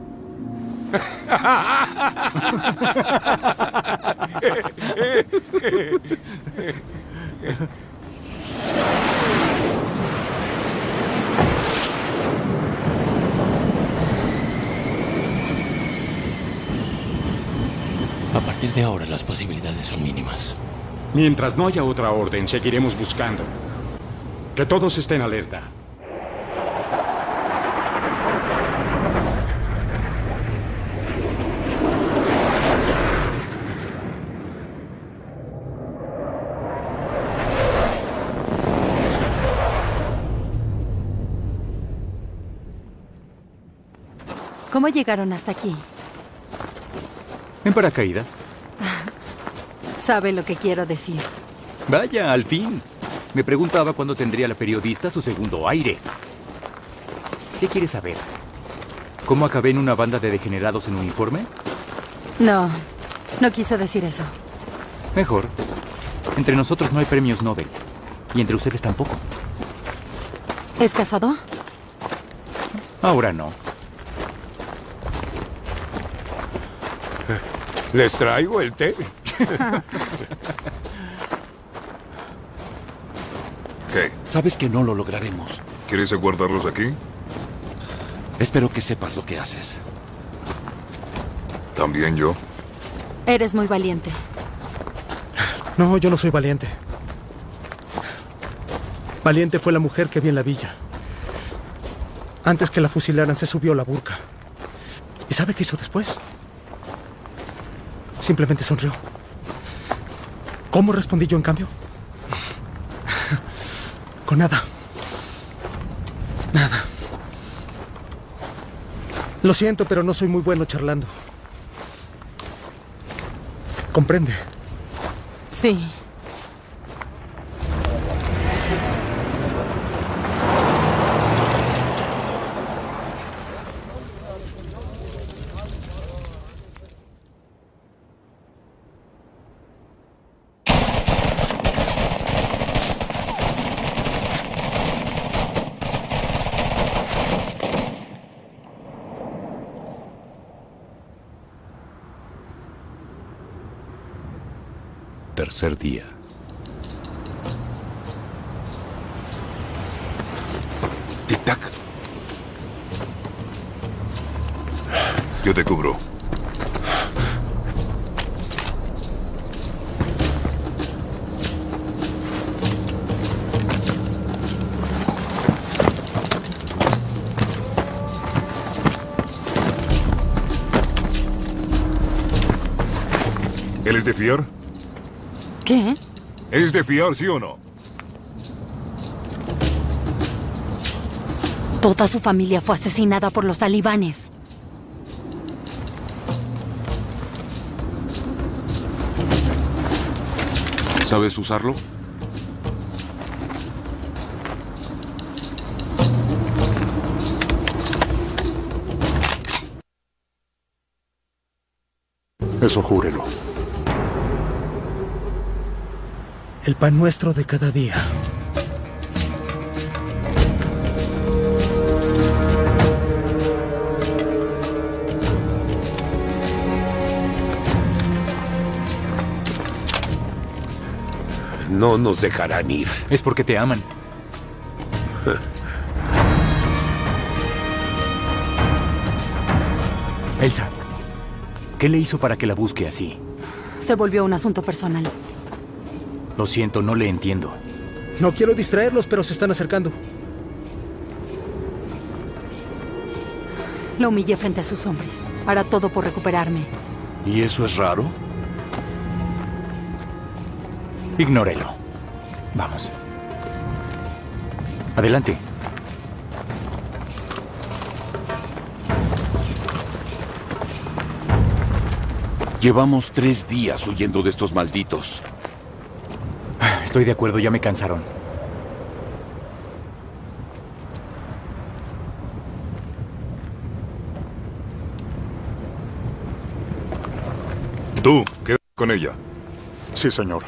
[SPEAKER 12] A partir de ahora las posibilidades son mínimas.
[SPEAKER 2] Mientras no haya otra orden, seguiremos buscando. Que todos estén alerta.
[SPEAKER 8] ¿Cómo llegaron hasta aquí?
[SPEAKER 17] ¿En paracaídas?
[SPEAKER 8] Sabe lo que quiero decir.
[SPEAKER 17] Vaya, al fin. Me preguntaba cuándo tendría la periodista su segundo aire. ¿Qué quiere saber? ¿Cómo acabé en una banda de degenerados en uniforme?
[SPEAKER 8] No, no quiso decir eso.
[SPEAKER 17] Mejor. Entre nosotros no hay premios Nobel. Y entre ustedes tampoco.
[SPEAKER 8] ¿Es casado?
[SPEAKER 17] Ahora no.
[SPEAKER 19] ¿Les traigo el té?
[SPEAKER 6] ¿Qué?
[SPEAKER 5] Sabes que no lo lograremos.
[SPEAKER 6] ¿Quieres aguardarlos aquí?
[SPEAKER 5] Espero que sepas lo que haces.
[SPEAKER 6] También yo.
[SPEAKER 8] Eres muy valiente.
[SPEAKER 13] No, yo no soy valiente. Valiente fue la mujer que vi en la villa. Antes que la fusilaran, se subió la burka. ¿Y sabe qué hizo después? Simplemente sonrió. ¿Cómo respondí yo, en cambio? Con nada. Nada. Lo siento, pero no soy muy bueno charlando. ¿Comprende?
[SPEAKER 8] Sí.
[SPEAKER 1] Tercer día.
[SPEAKER 6] Tic-tac. Yo te cubro. ¿Él es de fiar?
[SPEAKER 8] ¿Qué?
[SPEAKER 6] ¿Es de fiar, sí o no?
[SPEAKER 8] Toda su familia fue asesinada por los talibanes.
[SPEAKER 2] ¿Sabes usarlo?
[SPEAKER 9] Eso júrelo.
[SPEAKER 13] El pan nuestro de cada día.
[SPEAKER 19] No nos dejarán ir.
[SPEAKER 17] Es porque te aman. Elsa, ¿qué le hizo para que la busque así?
[SPEAKER 8] Se volvió un asunto personal.
[SPEAKER 17] Lo siento, no le entiendo.
[SPEAKER 13] No quiero distraerlos, pero se están acercando.
[SPEAKER 8] Lo humillé frente a sus hombres. Hará todo por recuperarme.
[SPEAKER 5] ¿Y eso es raro?
[SPEAKER 17] Ignórelo. Vamos. Adelante.
[SPEAKER 5] Llevamos 3 días huyendo de estos malditos.
[SPEAKER 17] Estoy de acuerdo, ya me cansaron.
[SPEAKER 6] Tú, quédate con ella.
[SPEAKER 9] Sí, señor.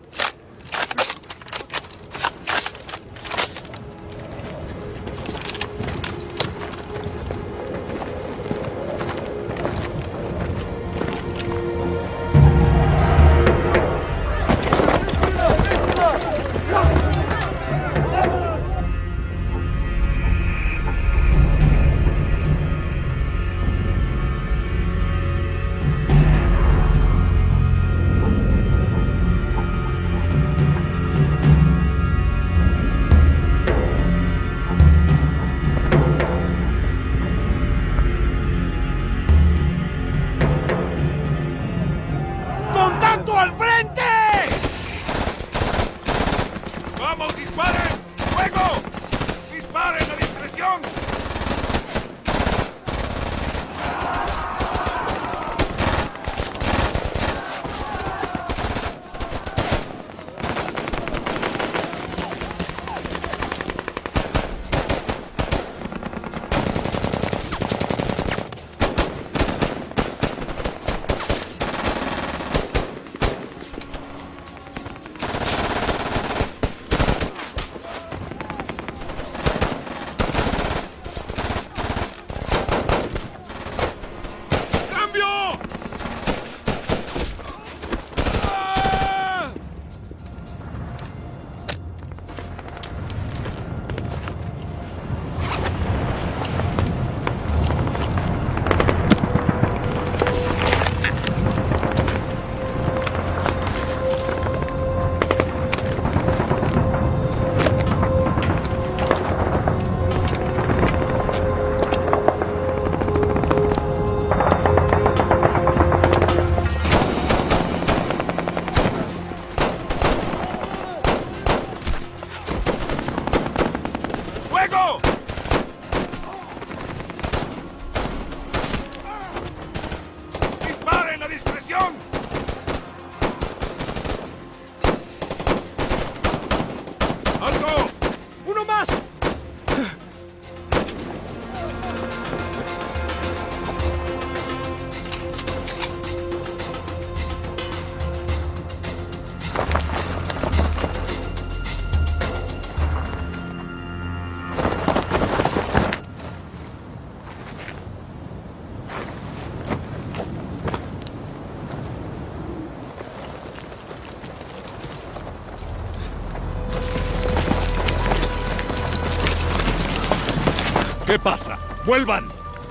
[SPEAKER 3] ¿Qué pasa? ¡Vuelvan!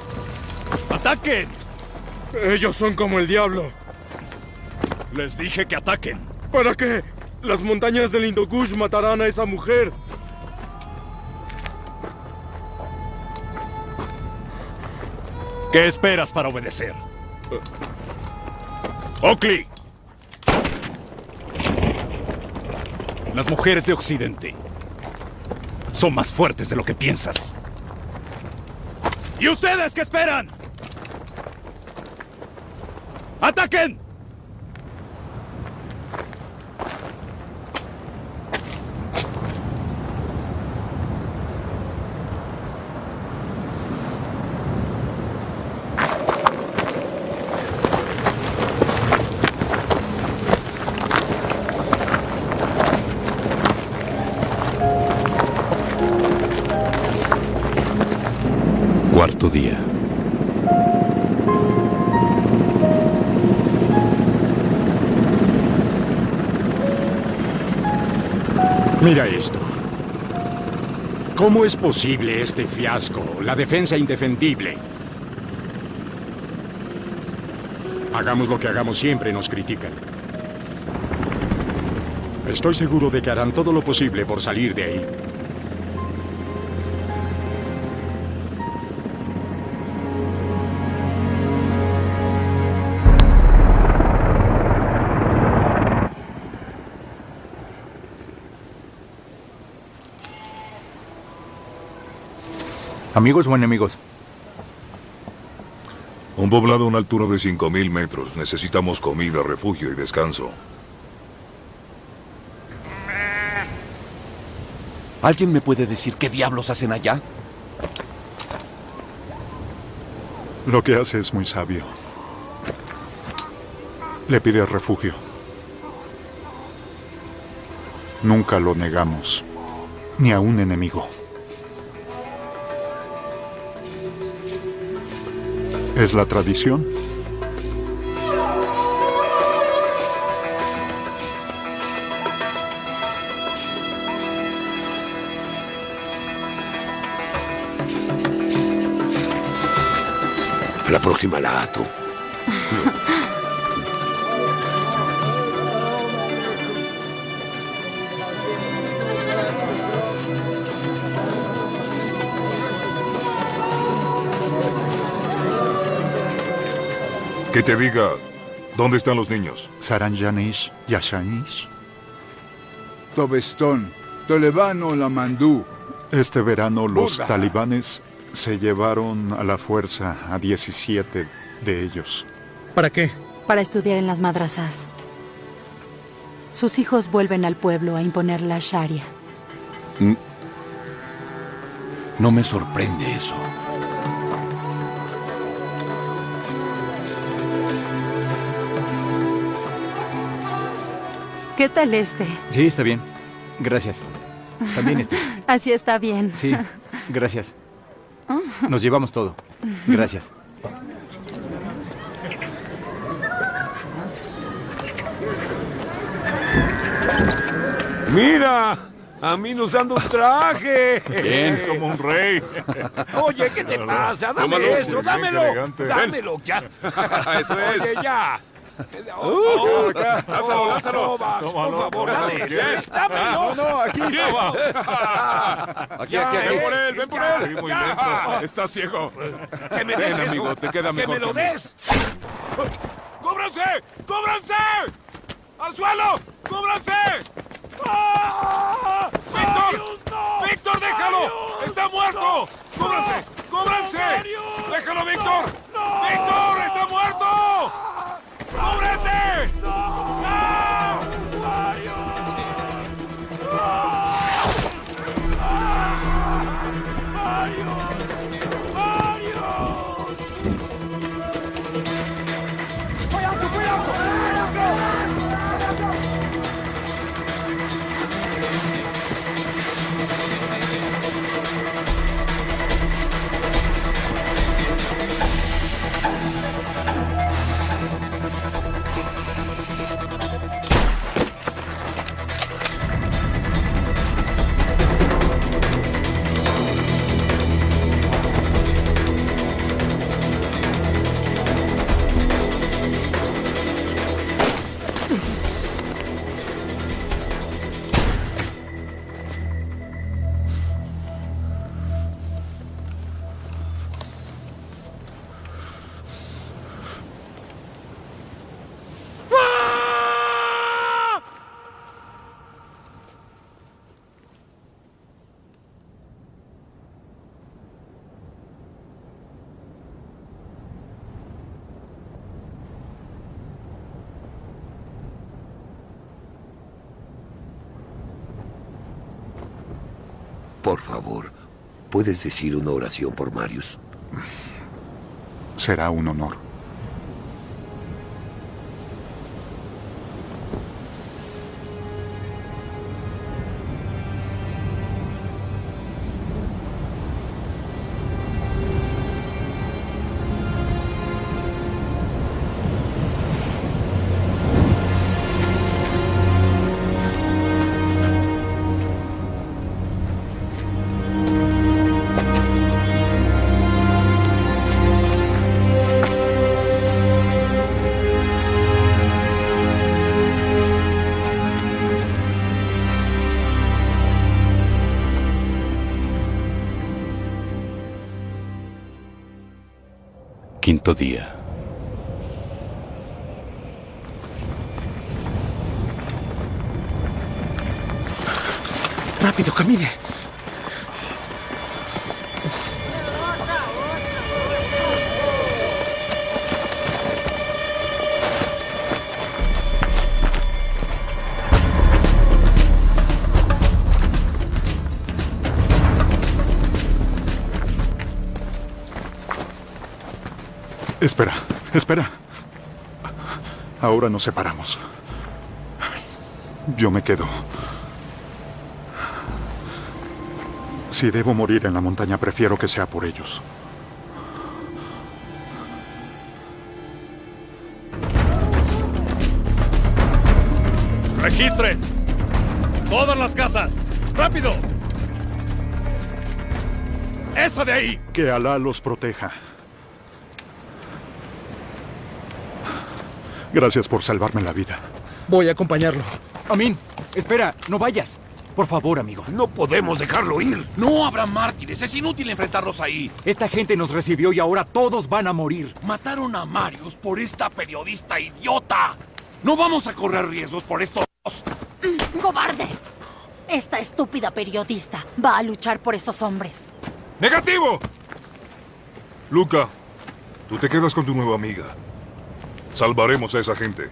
[SPEAKER 3] ¡Ataquen!
[SPEAKER 16] Ellos son como el diablo.
[SPEAKER 3] Les dije que ataquen.
[SPEAKER 16] ¿Para qué? Las montañas del Hindu Kush matarán a esa mujer.
[SPEAKER 3] ¿Qué esperas para obedecer? Oakley. Las mujeres de Occidente son más fuertes de lo que piensas. ¿Y ustedes qué esperan? ¡Ataquen!
[SPEAKER 1] Cuarto día.
[SPEAKER 2] Mira esto. ¿Cómo es posible este fiasco? La defensa indefendible. Hagamos lo que hagamos siempre, nos critican. Estoy seguro de que harán todo lo posible por salir de ahí.
[SPEAKER 17] ¿Amigos o enemigos?
[SPEAKER 6] Un poblado a una altura de 5.000 metros. Necesitamos comida, refugio y descanso.
[SPEAKER 5] ¿Alguien me puede decir qué diablos hacen allá?
[SPEAKER 9] Lo que hace es muy sabio. Le pide refugio. Nunca lo negamos, ni a un enemigo. ¿Es la tradición?
[SPEAKER 19] A la próxima la ato.
[SPEAKER 6] Que te diga, ¿dónde están los niños?
[SPEAKER 9] Saranjanish, Yashanish.
[SPEAKER 15] Tobestón, Tolevano, Lamandú.
[SPEAKER 9] Este verano los
[SPEAKER 15] Buda.
[SPEAKER 9] talibanes se llevaron a la fuerza a 17 de ellos.
[SPEAKER 13] ¿Para qué?
[SPEAKER 8] Para estudiar en las madrasas. Sus hijos vuelven al pueblo a imponer la Sharia.
[SPEAKER 5] No me sorprende eso.
[SPEAKER 8] ¿Qué tal este?
[SPEAKER 17] Sí, está bien. Gracias. También este.
[SPEAKER 8] Así está bien.
[SPEAKER 17] Sí, gracias. Nos llevamos todo. Gracias.
[SPEAKER 19] ¡Mira! ¡A mí usando un traje!
[SPEAKER 1] Bien, como un rey.
[SPEAKER 18] Oye, ¿qué te pasa? Dame
[SPEAKER 19] Tómalo,
[SPEAKER 18] eso,
[SPEAKER 19] pues,
[SPEAKER 18] dámelo.
[SPEAKER 19] qué elegante.
[SPEAKER 18] Dámelo ya.
[SPEAKER 19] Eso es.
[SPEAKER 18] Oye, ya.
[SPEAKER 19] Lánzalo, lánzalo.
[SPEAKER 18] Por favor, dame eso. Dámelo.
[SPEAKER 19] No, aquí. Aquí, ven por él, ven por él.
[SPEAKER 18] Muy lento.
[SPEAKER 19] Está ciego.
[SPEAKER 18] Que me des
[SPEAKER 19] Ven,
[SPEAKER 18] eso.
[SPEAKER 19] amigo, te queda mejor
[SPEAKER 18] Que me lo
[SPEAKER 19] que a mí.
[SPEAKER 18] des. ¡Cóbranse! ¡Cóbranse! ¡Al suelo! ¡Cóbranse! ¡Ah! ¡Víctor! ¡Víctor, déjalo! ¡Está muerto! ¡Cóbranse! ¡Cóbranse! ¡Déjalo, Víctor! ¡Víctor, está muerto! ¡Cúbrete! ¡Ah!
[SPEAKER 19] Por favor, ¿puedes decir una oración por Marius?
[SPEAKER 9] Será un honor.
[SPEAKER 1] Quinto día.
[SPEAKER 13] ¡Rápido, camine!
[SPEAKER 9] Espera, espera. Ahora nos separamos. Yo me quedo. Si debo morir en la montaña, prefiero que sea por ellos.
[SPEAKER 3] ¡Registren! ¡Todas las casas! ¡Rápido! ¡Eso de ahí!
[SPEAKER 9] Que Alá los proteja. Gracias por salvarme la vida.
[SPEAKER 13] Voy a acompañarlo.
[SPEAKER 17] Amin, espera, no vayas. Por favor, amigo.
[SPEAKER 18] No podemos dejarlo ir. No habrá mártires. Es inútil enfrentarlos ahí.
[SPEAKER 17] Esta gente nos recibió y ahora todos van a morir.
[SPEAKER 18] Mataron a Marius por esta periodista idiota. No vamos a correr riesgos por estos...
[SPEAKER 8] ¡Cobarde! Esta estúpida periodista va a luchar por esos hombres.
[SPEAKER 6] ¡Negativo! Luca, tú te quedas con tu nueva amiga. Salvaremos a esa gente.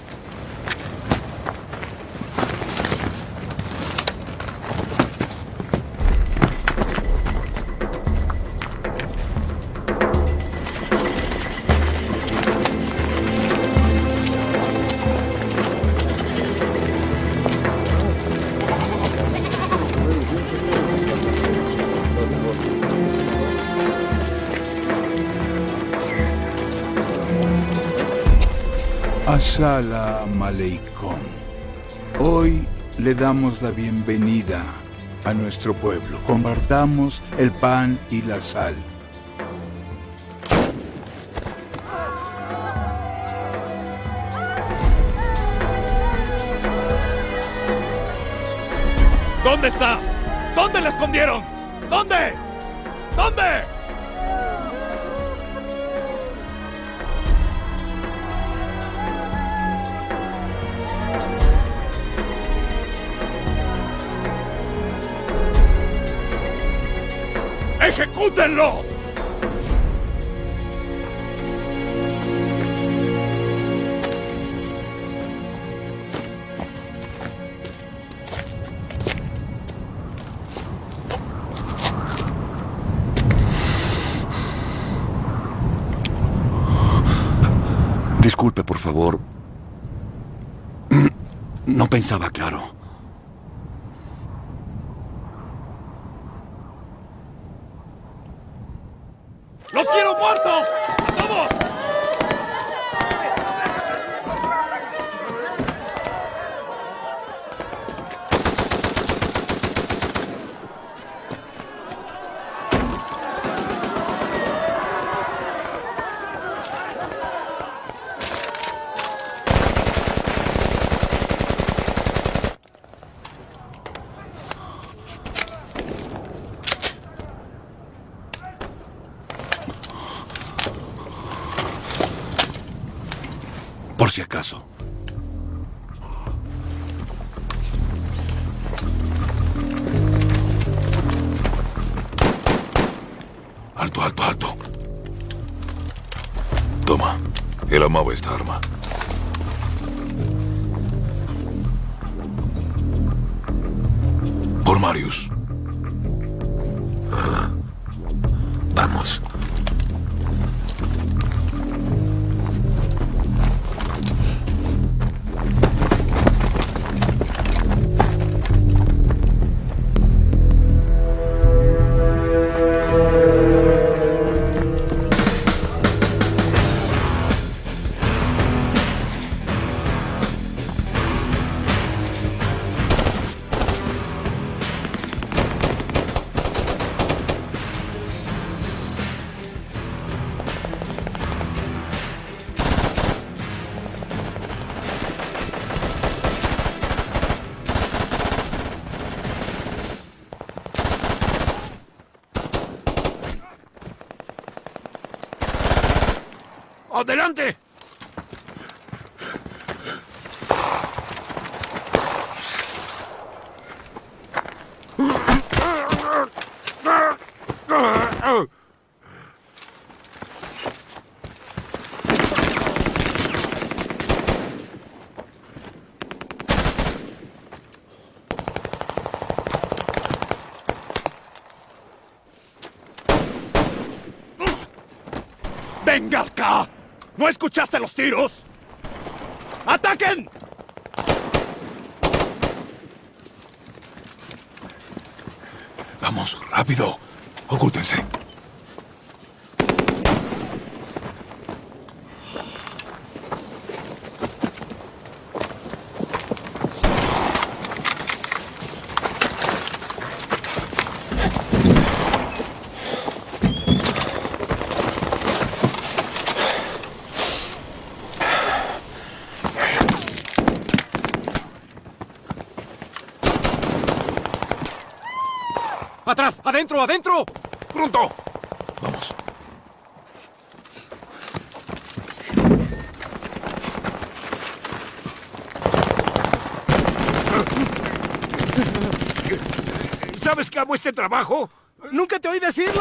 [SPEAKER 15] As-salamu alaykum. Hoy le damos la bienvenida a nuestro pueblo. Compartamos el pan y la sal.
[SPEAKER 3] ¿Dónde está? ¿Dónde la escondieron? ¿Dónde? ¿Dónde? ¡Ejecútenlo!
[SPEAKER 19] Disculpe, por favor. No pensaba claro.
[SPEAKER 3] ¡Los quiero muertos! ¡A todos!
[SPEAKER 19] Por si acaso.
[SPEAKER 6] Alto, alto, alto. Toma. Él amaba esta arma. Por Marius.
[SPEAKER 18] ¡Adelante!
[SPEAKER 3] ¡Venga acá! ¿No escuchaste los tiros? ¡Ataquen!
[SPEAKER 6] Vamos, rápido. Ocúltense.
[SPEAKER 17] ¡Atrás! ¡Adentro! ¡Adentro!
[SPEAKER 6] ¡Pronto! Vamos.
[SPEAKER 18] ¿Sabes que amo este trabajo?
[SPEAKER 13] ¡Nunca te oí decirlo!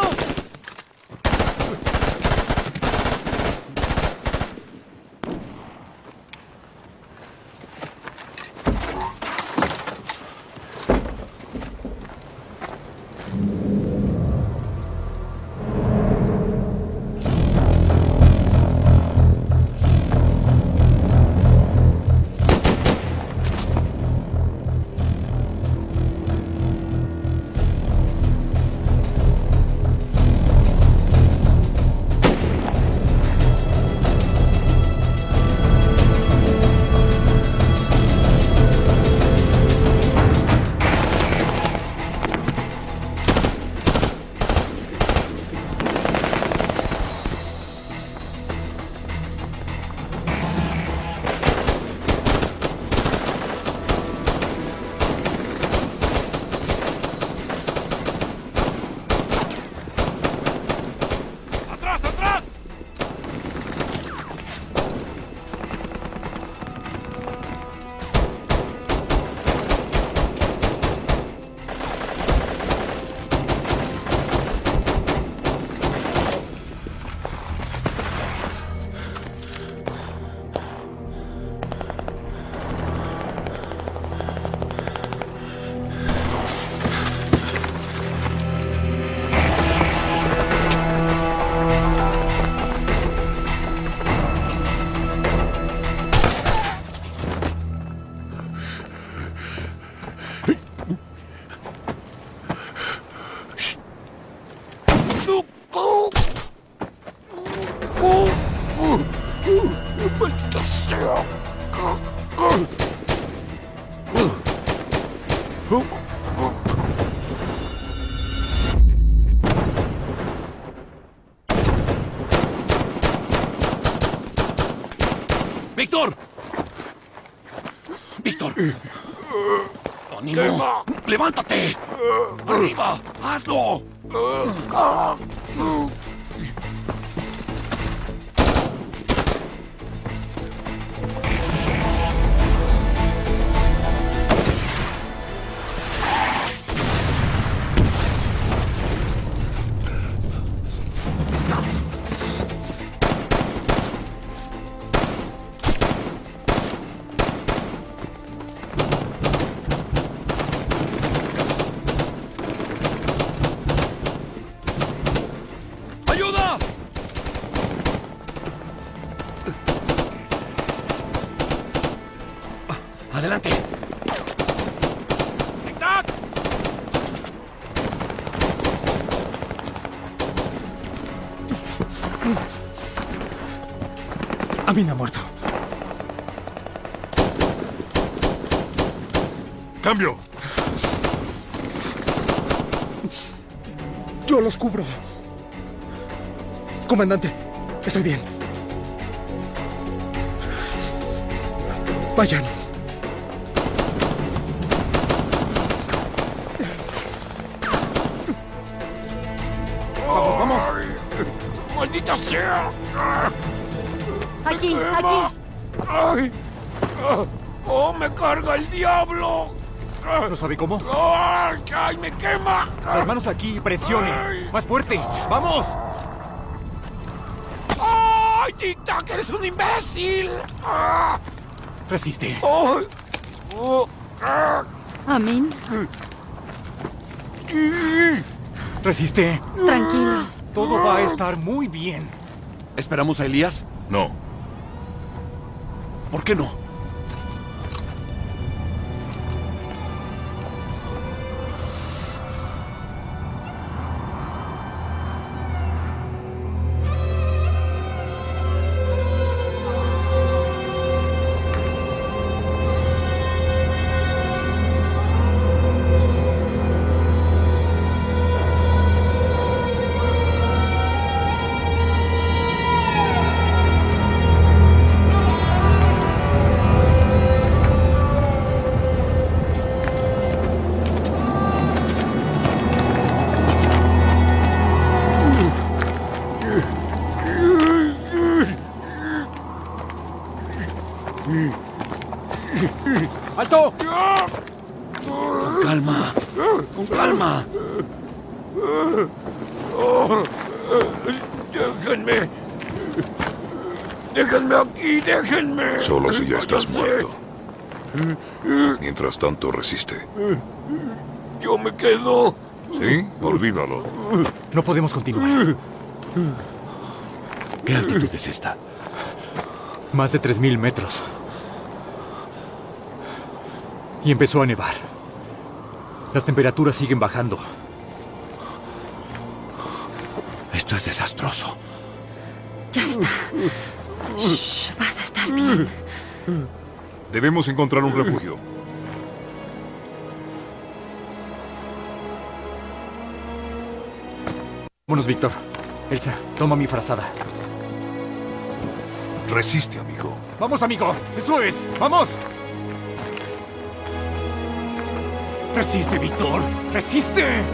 [SPEAKER 18] ¡Maldita sea! ¡Víctor! ¡Víctor! ¡Ánimo! ¡Levántate! ¡Arriba! ¡Hazlo! ¡Adelante! ¡Tic-tac!
[SPEAKER 13] Amin ha muerto.
[SPEAKER 6] ¡Cambio!
[SPEAKER 13] Yo los cubro. Comandante, estoy bien. Vayan.
[SPEAKER 18] ¡Vamos, vamos! ¡Maldita sea!
[SPEAKER 10] Aquí,
[SPEAKER 18] quema.
[SPEAKER 10] aquí.
[SPEAKER 18] ¡Ay! ¡Oh, me carga el diablo!
[SPEAKER 17] ¿No sabe cómo?
[SPEAKER 18] ¡Ay, ay, me quema!
[SPEAKER 17] Las manos aquí, presione. Más fuerte. ¡Vamos!
[SPEAKER 18] ¡Ay, Tic-Tac, eres un imbécil! ¡Ah!
[SPEAKER 17] Resiste.
[SPEAKER 18] ¡Ay! Oh, ah.
[SPEAKER 8] Amin,
[SPEAKER 17] Resiste.
[SPEAKER 8] tranquilo.
[SPEAKER 17] Todo va a estar muy bien.
[SPEAKER 18] ¿Esperamos a Elías?
[SPEAKER 6] No.
[SPEAKER 18] ¿Por qué no?
[SPEAKER 17] ¡Alto!
[SPEAKER 18] Con calma. Con calma. Déjenme. Déjenme aquí, déjenme.
[SPEAKER 6] Solo si ya estás
[SPEAKER 18] Váyanse.
[SPEAKER 6] muerto. Mientras tanto, resiste.
[SPEAKER 18] Yo me quedo.
[SPEAKER 6] ¿Sí? Olvídalo.
[SPEAKER 17] No podemos continuar.
[SPEAKER 18] ¿Qué altitud es esta?
[SPEAKER 17] Más de 3000 metros. Y empezó a nevar. Las temperaturas siguen bajando.
[SPEAKER 18] Esto es desastroso.
[SPEAKER 10] Ya está. Shh, vas a estar bien.
[SPEAKER 6] Debemos encontrar un refugio.
[SPEAKER 17] Vámonos, Víctor. Elsa, toma mi frazada.
[SPEAKER 6] Resiste, amigo.
[SPEAKER 17] ¡Vamos, amigo! ¡Eso es! ¡Vamos! ¡Resiste, Víctor! ¡Resiste!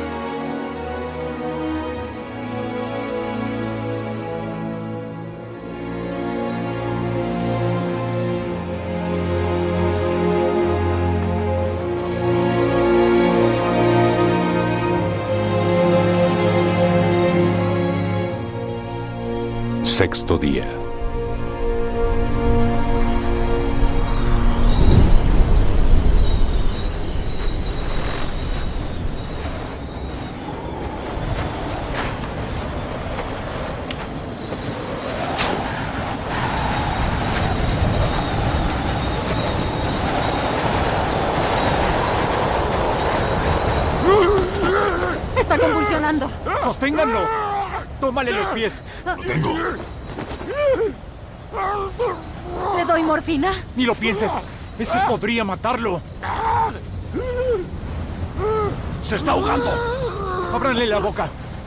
[SPEAKER 1] Sexto día.
[SPEAKER 8] Está convulsionando.
[SPEAKER 17] ¡Sosténganlo! ¡Tómale los pies!
[SPEAKER 6] Lo tengo.
[SPEAKER 8] ¿Le doy morfina?
[SPEAKER 17] ¡Ni lo pienses! ¡Eso podría matarlo!
[SPEAKER 18] ¡Se está ahogando!
[SPEAKER 17] ¡Ábranle la boca!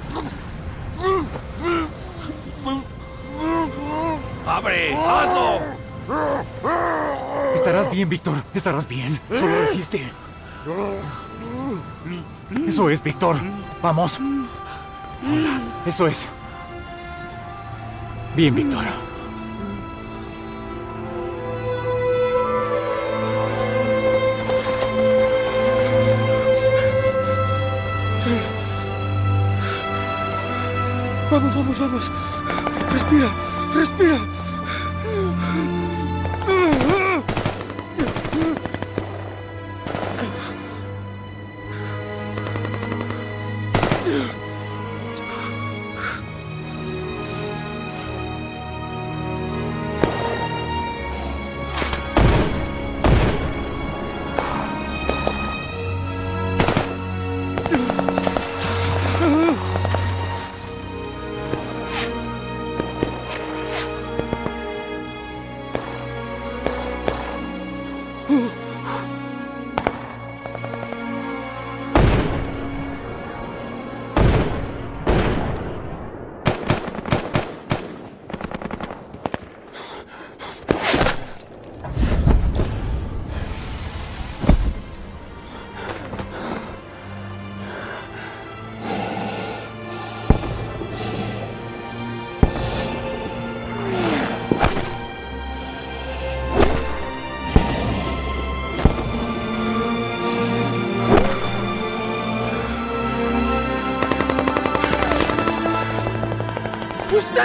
[SPEAKER 18] ¡Abre! ¡Hazlo!
[SPEAKER 17] Estarás bien, Víctor. Estarás bien. Solo resiste. Eso es, Víctor. Vamos. Eso es. Bien, Víctor.
[SPEAKER 13] Vamos, vamos, vamos. Respira, respira.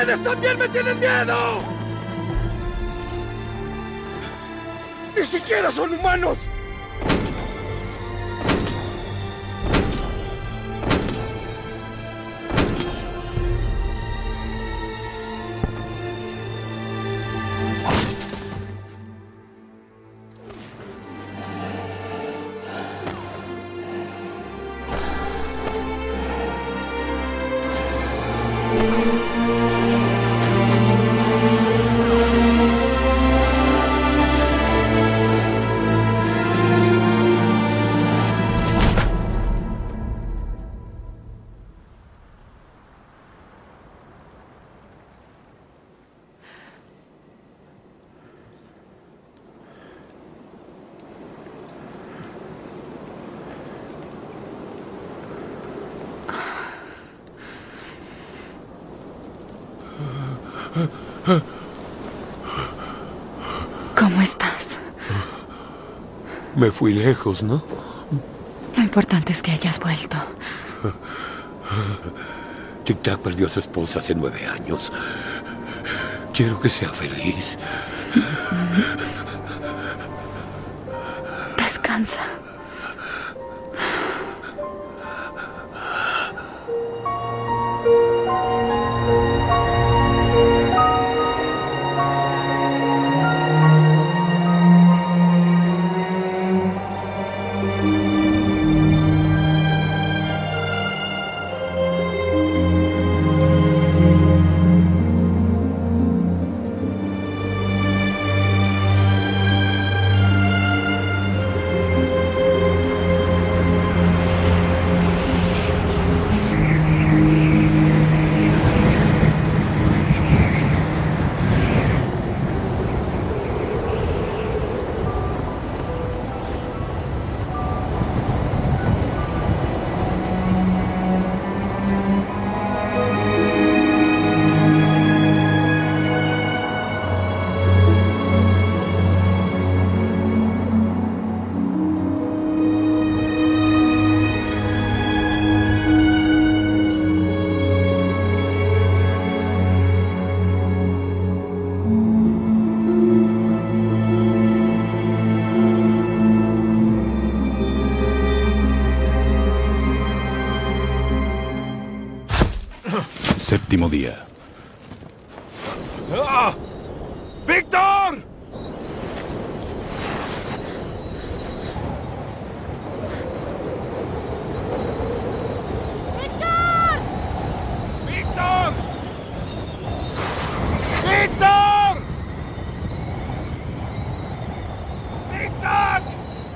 [SPEAKER 3] ¡Ustedes también me tienen miedo! ¡Ni siquiera son humanos!
[SPEAKER 8] ¿Cómo estás?
[SPEAKER 19] Me fui lejos, ¿no?
[SPEAKER 8] Lo importante es que hayas vuelto.
[SPEAKER 19] Tic-Tac perdió a su esposa hace 9 años. Quiero que sea feliz.
[SPEAKER 8] Descansa.
[SPEAKER 1] Séptimo día.
[SPEAKER 3] ¡Ah! ¡Víctor! ¡Víctor! ¡Víctor! ¡Tic-Tac!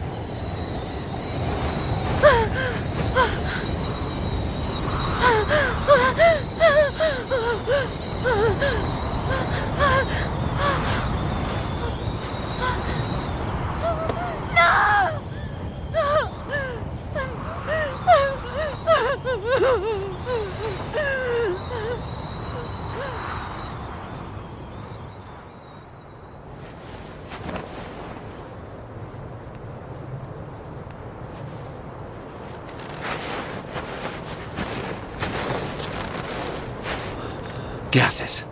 [SPEAKER 5] ¿Qué haces?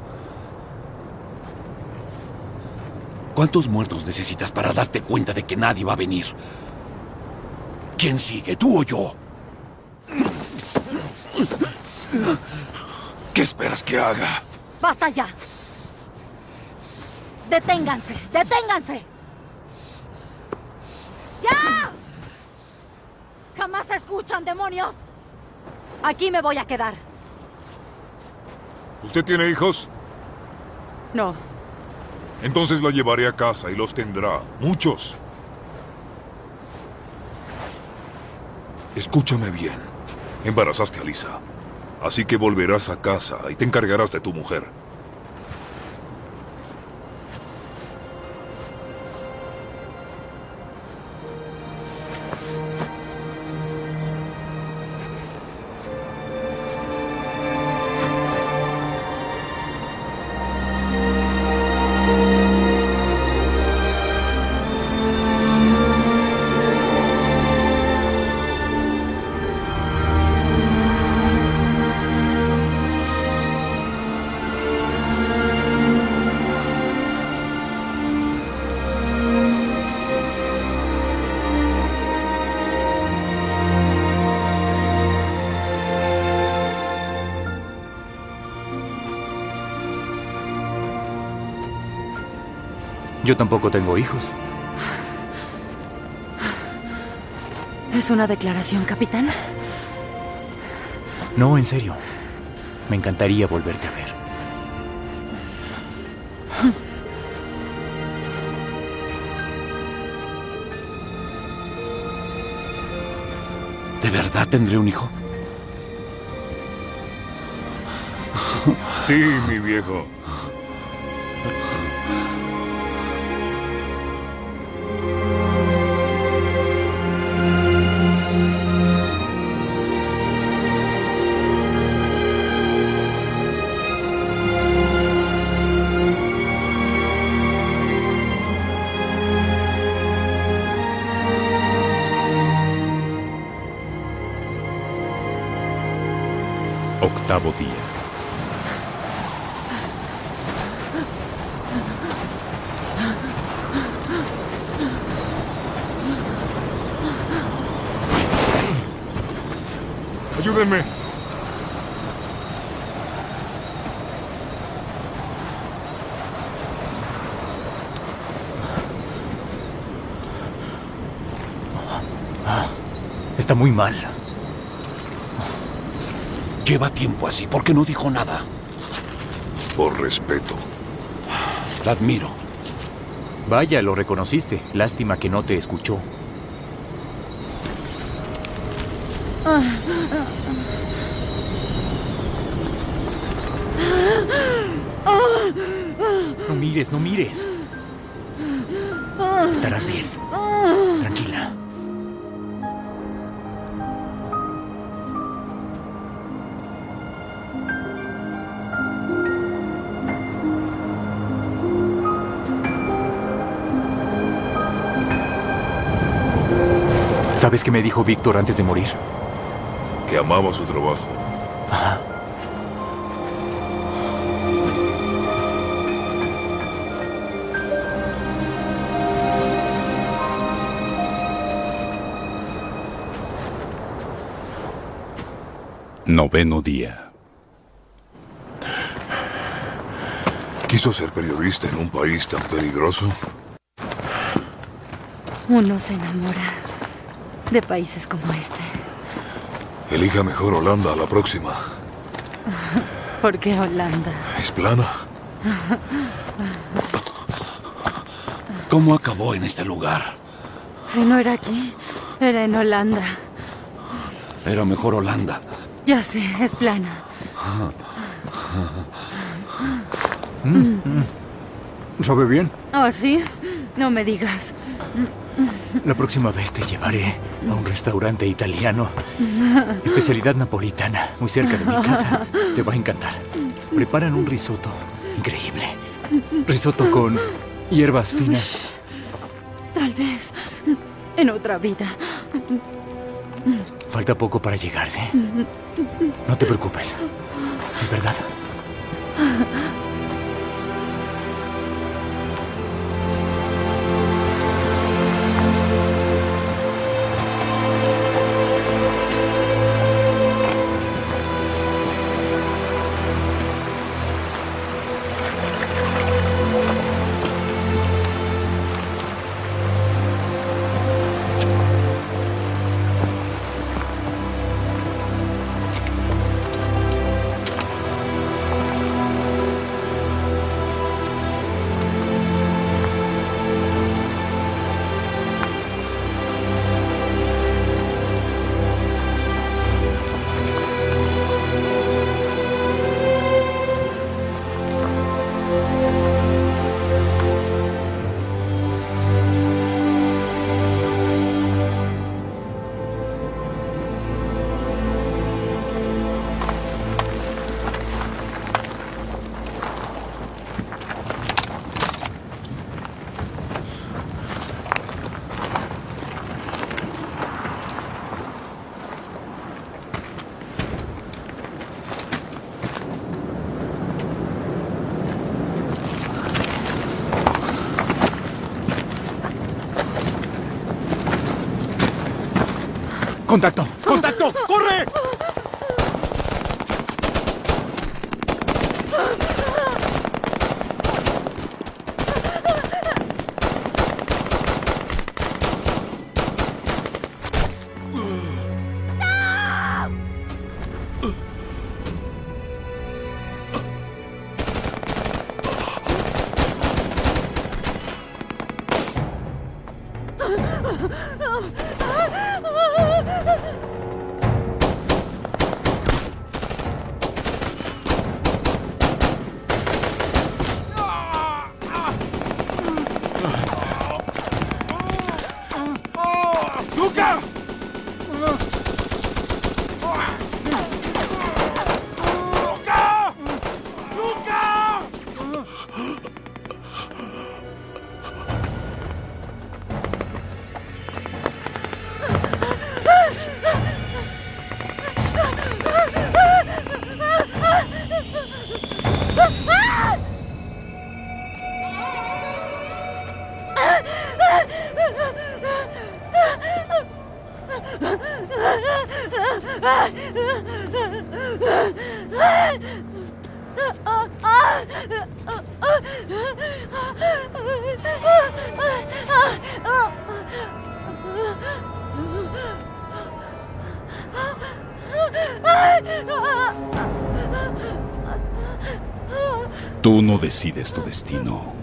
[SPEAKER 5] ¿Cuántos muertos necesitas para darte cuenta de que nadie va a venir? ¿Quién sigue, tú o yo? ¿Qué esperas que haga?
[SPEAKER 10] ¡Basta ya! ¡Deténganse! ¡Deténganse! ¡Ya! ¡Jamás se escuchan, demonios! Aquí me voy a quedar.
[SPEAKER 6] ¿Usted tiene hijos?
[SPEAKER 8] No.
[SPEAKER 6] Entonces la llevaré a casa y los tendrá. Muchos. Escúchame bien. Embarazaste a Lisa. Así que volverás a casa y te encargarás de tu mujer.
[SPEAKER 17] Yo tampoco tengo hijos.
[SPEAKER 8] ¿Es una declaración, capitán?
[SPEAKER 17] No, en serio. Me encantaría volverte a ver.
[SPEAKER 5] ¿De verdad tendré un hijo?
[SPEAKER 6] Sí, mi viejo.
[SPEAKER 1] Octavo día.
[SPEAKER 6] Ayúdenme.
[SPEAKER 17] Está muy mal.
[SPEAKER 18] Lleva tiempo así. ¿Por qué no dijo nada?
[SPEAKER 6] Por respeto.
[SPEAKER 18] La admiro.
[SPEAKER 17] Vaya, lo reconociste. Lástima que no te escuchó. No mires, no mires. Estarás bien. Tranquila. ¿Sabes qué me dijo Víctor antes de morir?
[SPEAKER 6] Que amaba su trabajo.
[SPEAKER 17] Ajá.
[SPEAKER 1] Noveno día.
[SPEAKER 6] ¿Quiso ser periodista en un país tan peligroso?
[SPEAKER 8] Uno se enamora de países como este.
[SPEAKER 6] Elija mejor Holanda a la próxima.
[SPEAKER 8] ¿Por qué Holanda?
[SPEAKER 6] ¿Es plana?
[SPEAKER 18] ¿Cómo acabó en este lugar?
[SPEAKER 8] Si no era aquí, era en Holanda.
[SPEAKER 18] Era mejor Holanda.
[SPEAKER 8] Ya sé, es plana.
[SPEAKER 17] ¿Sabe bien?
[SPEAKER 8] ¿Oh, sí? No me digas.
[SPEAKER 17] La próxima vez te llevaré a un restaurante italiano. Especialidad napolitana, muy cerca de mi casa. Te va a encantar. Preparan un risotto increíble. Risotto con hierbas finas.
[SPEAKER 8] Tal vez en otra vida.
[SPEAKER 17] Falta poco para llegarse. No te preocupes. Es verdad. ¡Contacto! ¡Contacto! ¡Corre!
[SPEAKER 3] ¡Luca! ¡Luca! ¡Luca!
[SPEAKER 1] Tú no decides tu destino.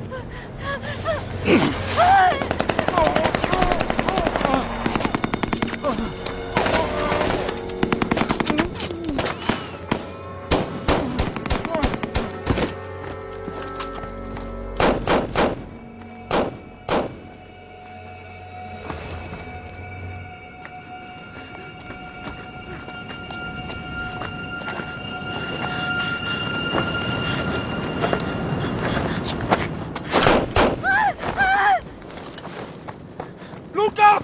[SPEAKER 3] ¡Luca!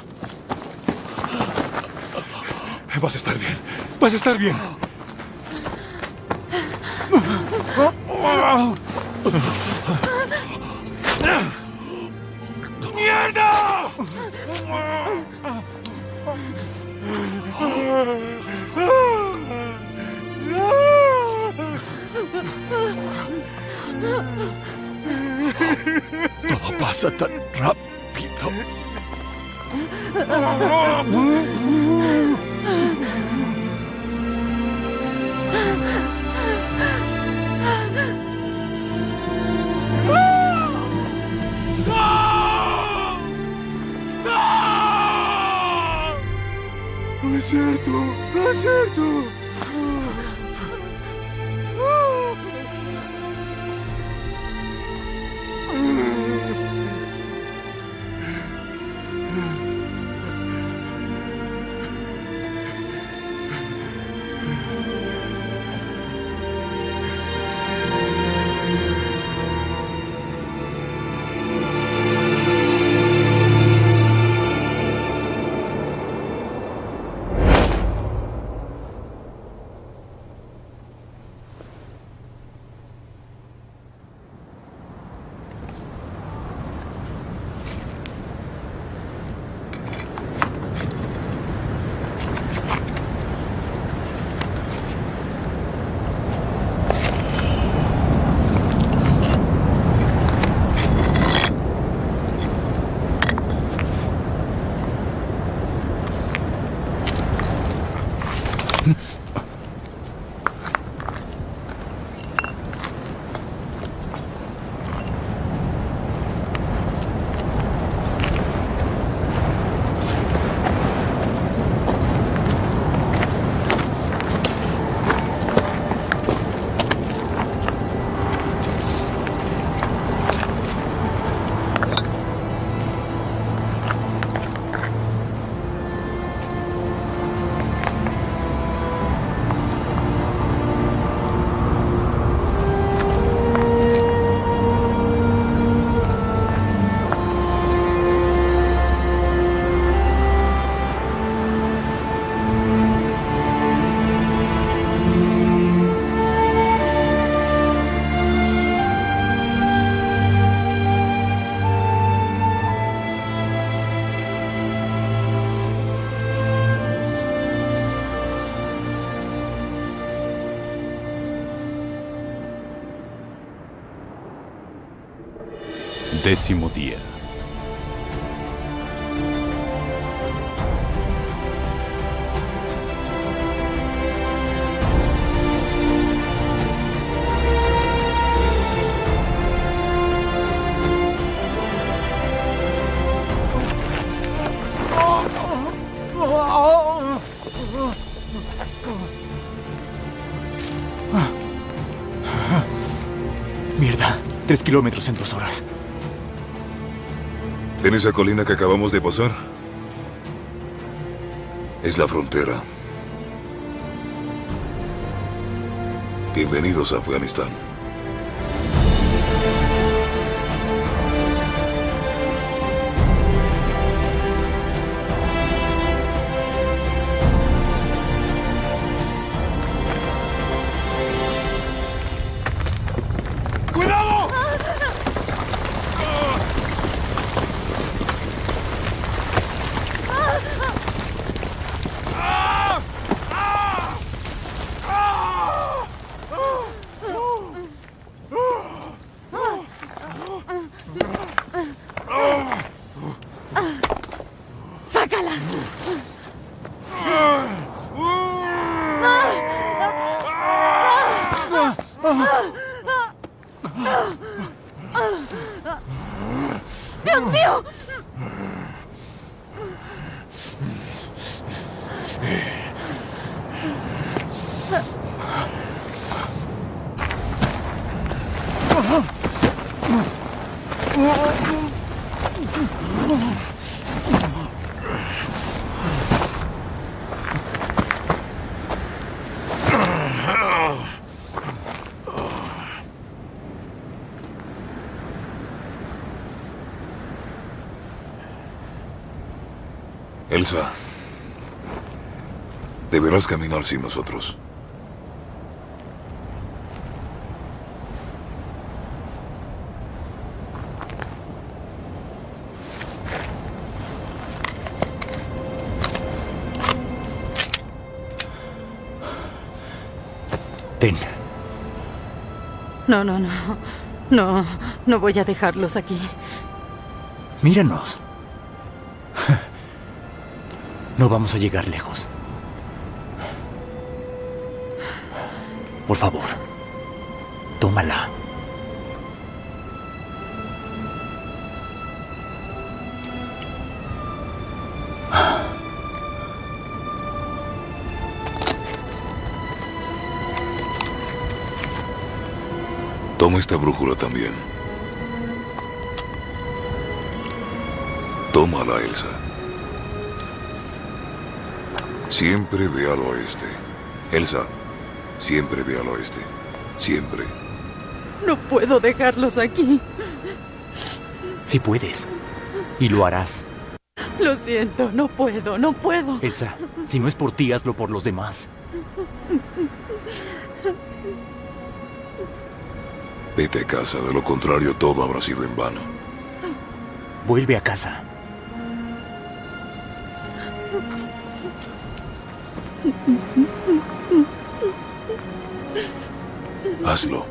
[SPEAKER 6] Vas a estar bien. Vas a estar bien.
[SPEAKER 3] ¡Mierda!
[SPEAKER 6] Todo pasa tan rápido.
[SPEAKER 3] No es cierto, no es cierto.
[SPEAKER 1] Décimo día.
[SPEAKER 17] 3 kilómetros en 2 horas.
[SPEAKER 6] ¿En esa colina que acabamos de pasar? Es la frontera. Bienvenidos a Afganistán.
[SPEAKER 3] ¡Cuidado!
[SPEAKER 10] ¡Sácala! ¡Dios mío!
[SPEAKER 6] Elsa, deberás caminar sin nosotros.
[SPEAKER 17] Ten.
[SPEAKER 8] No, no, no. No, no voy a dejarlos aquí.
[SPEAKER 17] Míranos. No vamos a llegar lejos. Por favor, tómala.
[SPEAKER 6] Toma esta brújula también. Tómala, Elsa. Siempre ve al oeste. Elsa, siempre ve al oeste. Siempre.
[SPEAKER 8] No puedo dejarlos aquí.
[SPEAKER 17] Sí puedes. Y lo harás.
[SPEAKER 8] Lo siento, no puedo, no puedo.
[SPEAKER 17] Elsa, si no es por ti, hazlo por los demás.
[SPEAKER 6] Vete a casa, de lo contrario todo habrá sido en vano.
[SPEAKER 17] Vuelve a casa.
[SPEAKER 6] Hazlo.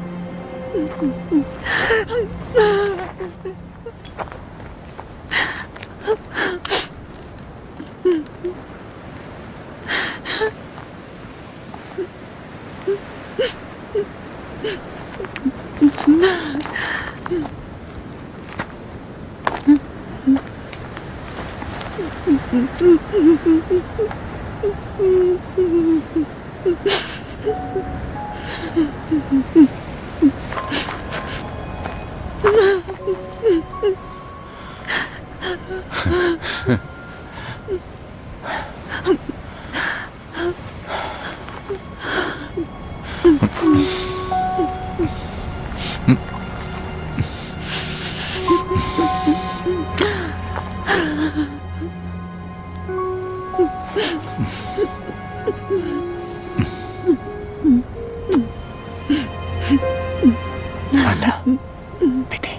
[SPEAKER 17] Anda, vete.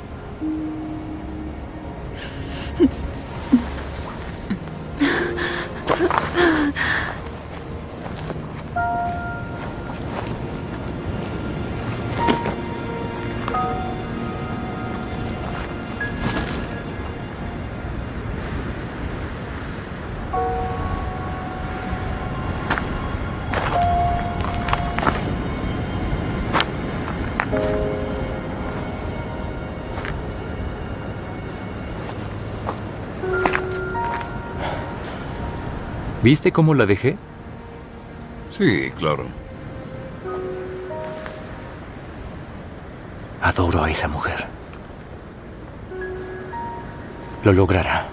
[SPEAKER 17] ¿Viste cómo la dejé?
[SPEAKER 6] Sí, claro.
[SPEAKER 17] Adoro a esa mujer. Lo logrará.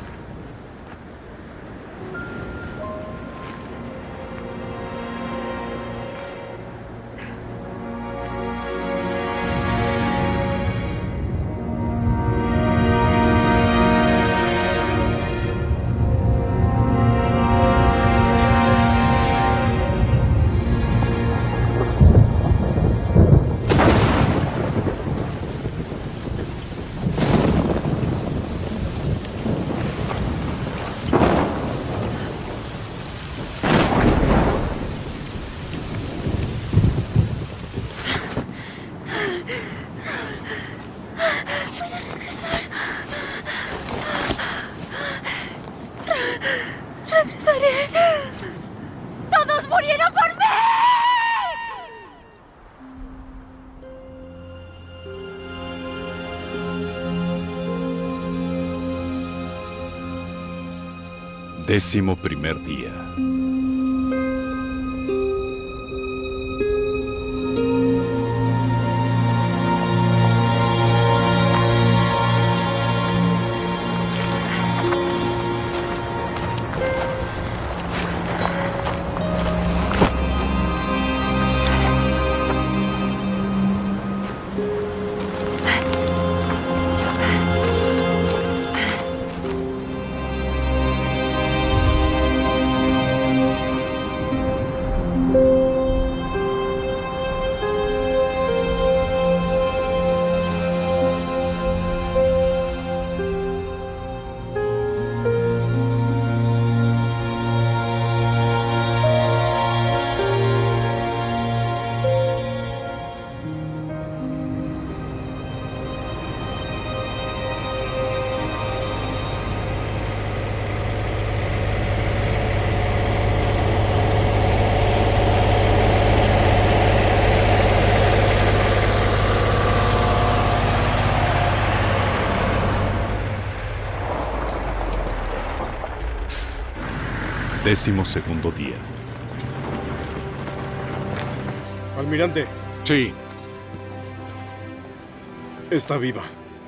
[SPEAKER 1] Décimo primer día. Décimo segundo día.
[SPEAKER 3] Almirante.
[SPEAKER 2] Sí.
[SPEAKER 3] Está viva.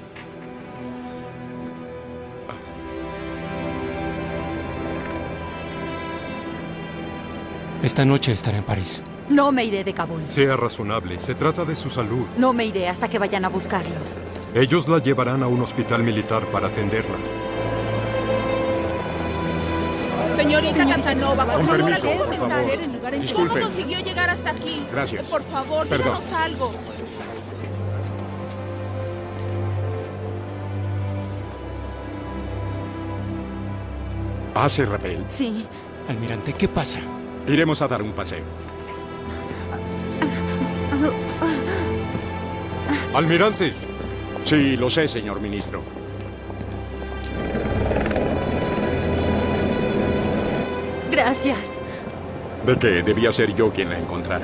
[SPEAKER 12] Esta noche estaré en París.
[SPEAKER 8] No me iré de Kabul.
[SPEAKER 14] Sea razonable, se trata de su salud.
[SPEAKER 8] No me iré hasta que vayan a buscarlos.
[SPEAKER 14] Ellos la llevarán a un hospital militar para atenderla.
[SPEAKER 10] Señorita Casanova, por favor,
[SPEAKER 2] permiso,
[SPEAKER 10] algún
[SPEAKER 2] por favor.
[SPEAKER 10] comentario.
[SPEAKER 2] Disculpe.
[SPEAKER 10] ¿Cómo consiguió llegar hasta aquí?
[SPEAKER 2] Gracias.
[SPEAKER 10] Por favor,
[SPEAKER 2] Perdón.
[SPEAKER 10] díganos algo.
[SPEAKER 2] ¿Hace rappel?
[SPEAKER 8] Sí.
[SPEAKER 12] Almirante, ¿qué pasa?
[SPEAKER 2] Iremos a dar un paseo.
[SPEAKER 14] ¡Almirante!
[SPEAKER 2] Sí, lo sé, señor ministro.
[SPEAKER 8] Gracias.
[SPEAKER 2] ¿De qué? Debía ser yo quien la encontrara.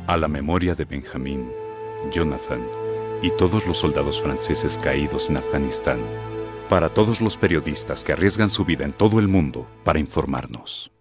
[SPEAKER 1] A la memoria de Benjamín, Jonathan y todos los soldados franceses caídos en Afganistán. Para todos los periodistas que arriesgan su vida en todo el mundo para informarnos.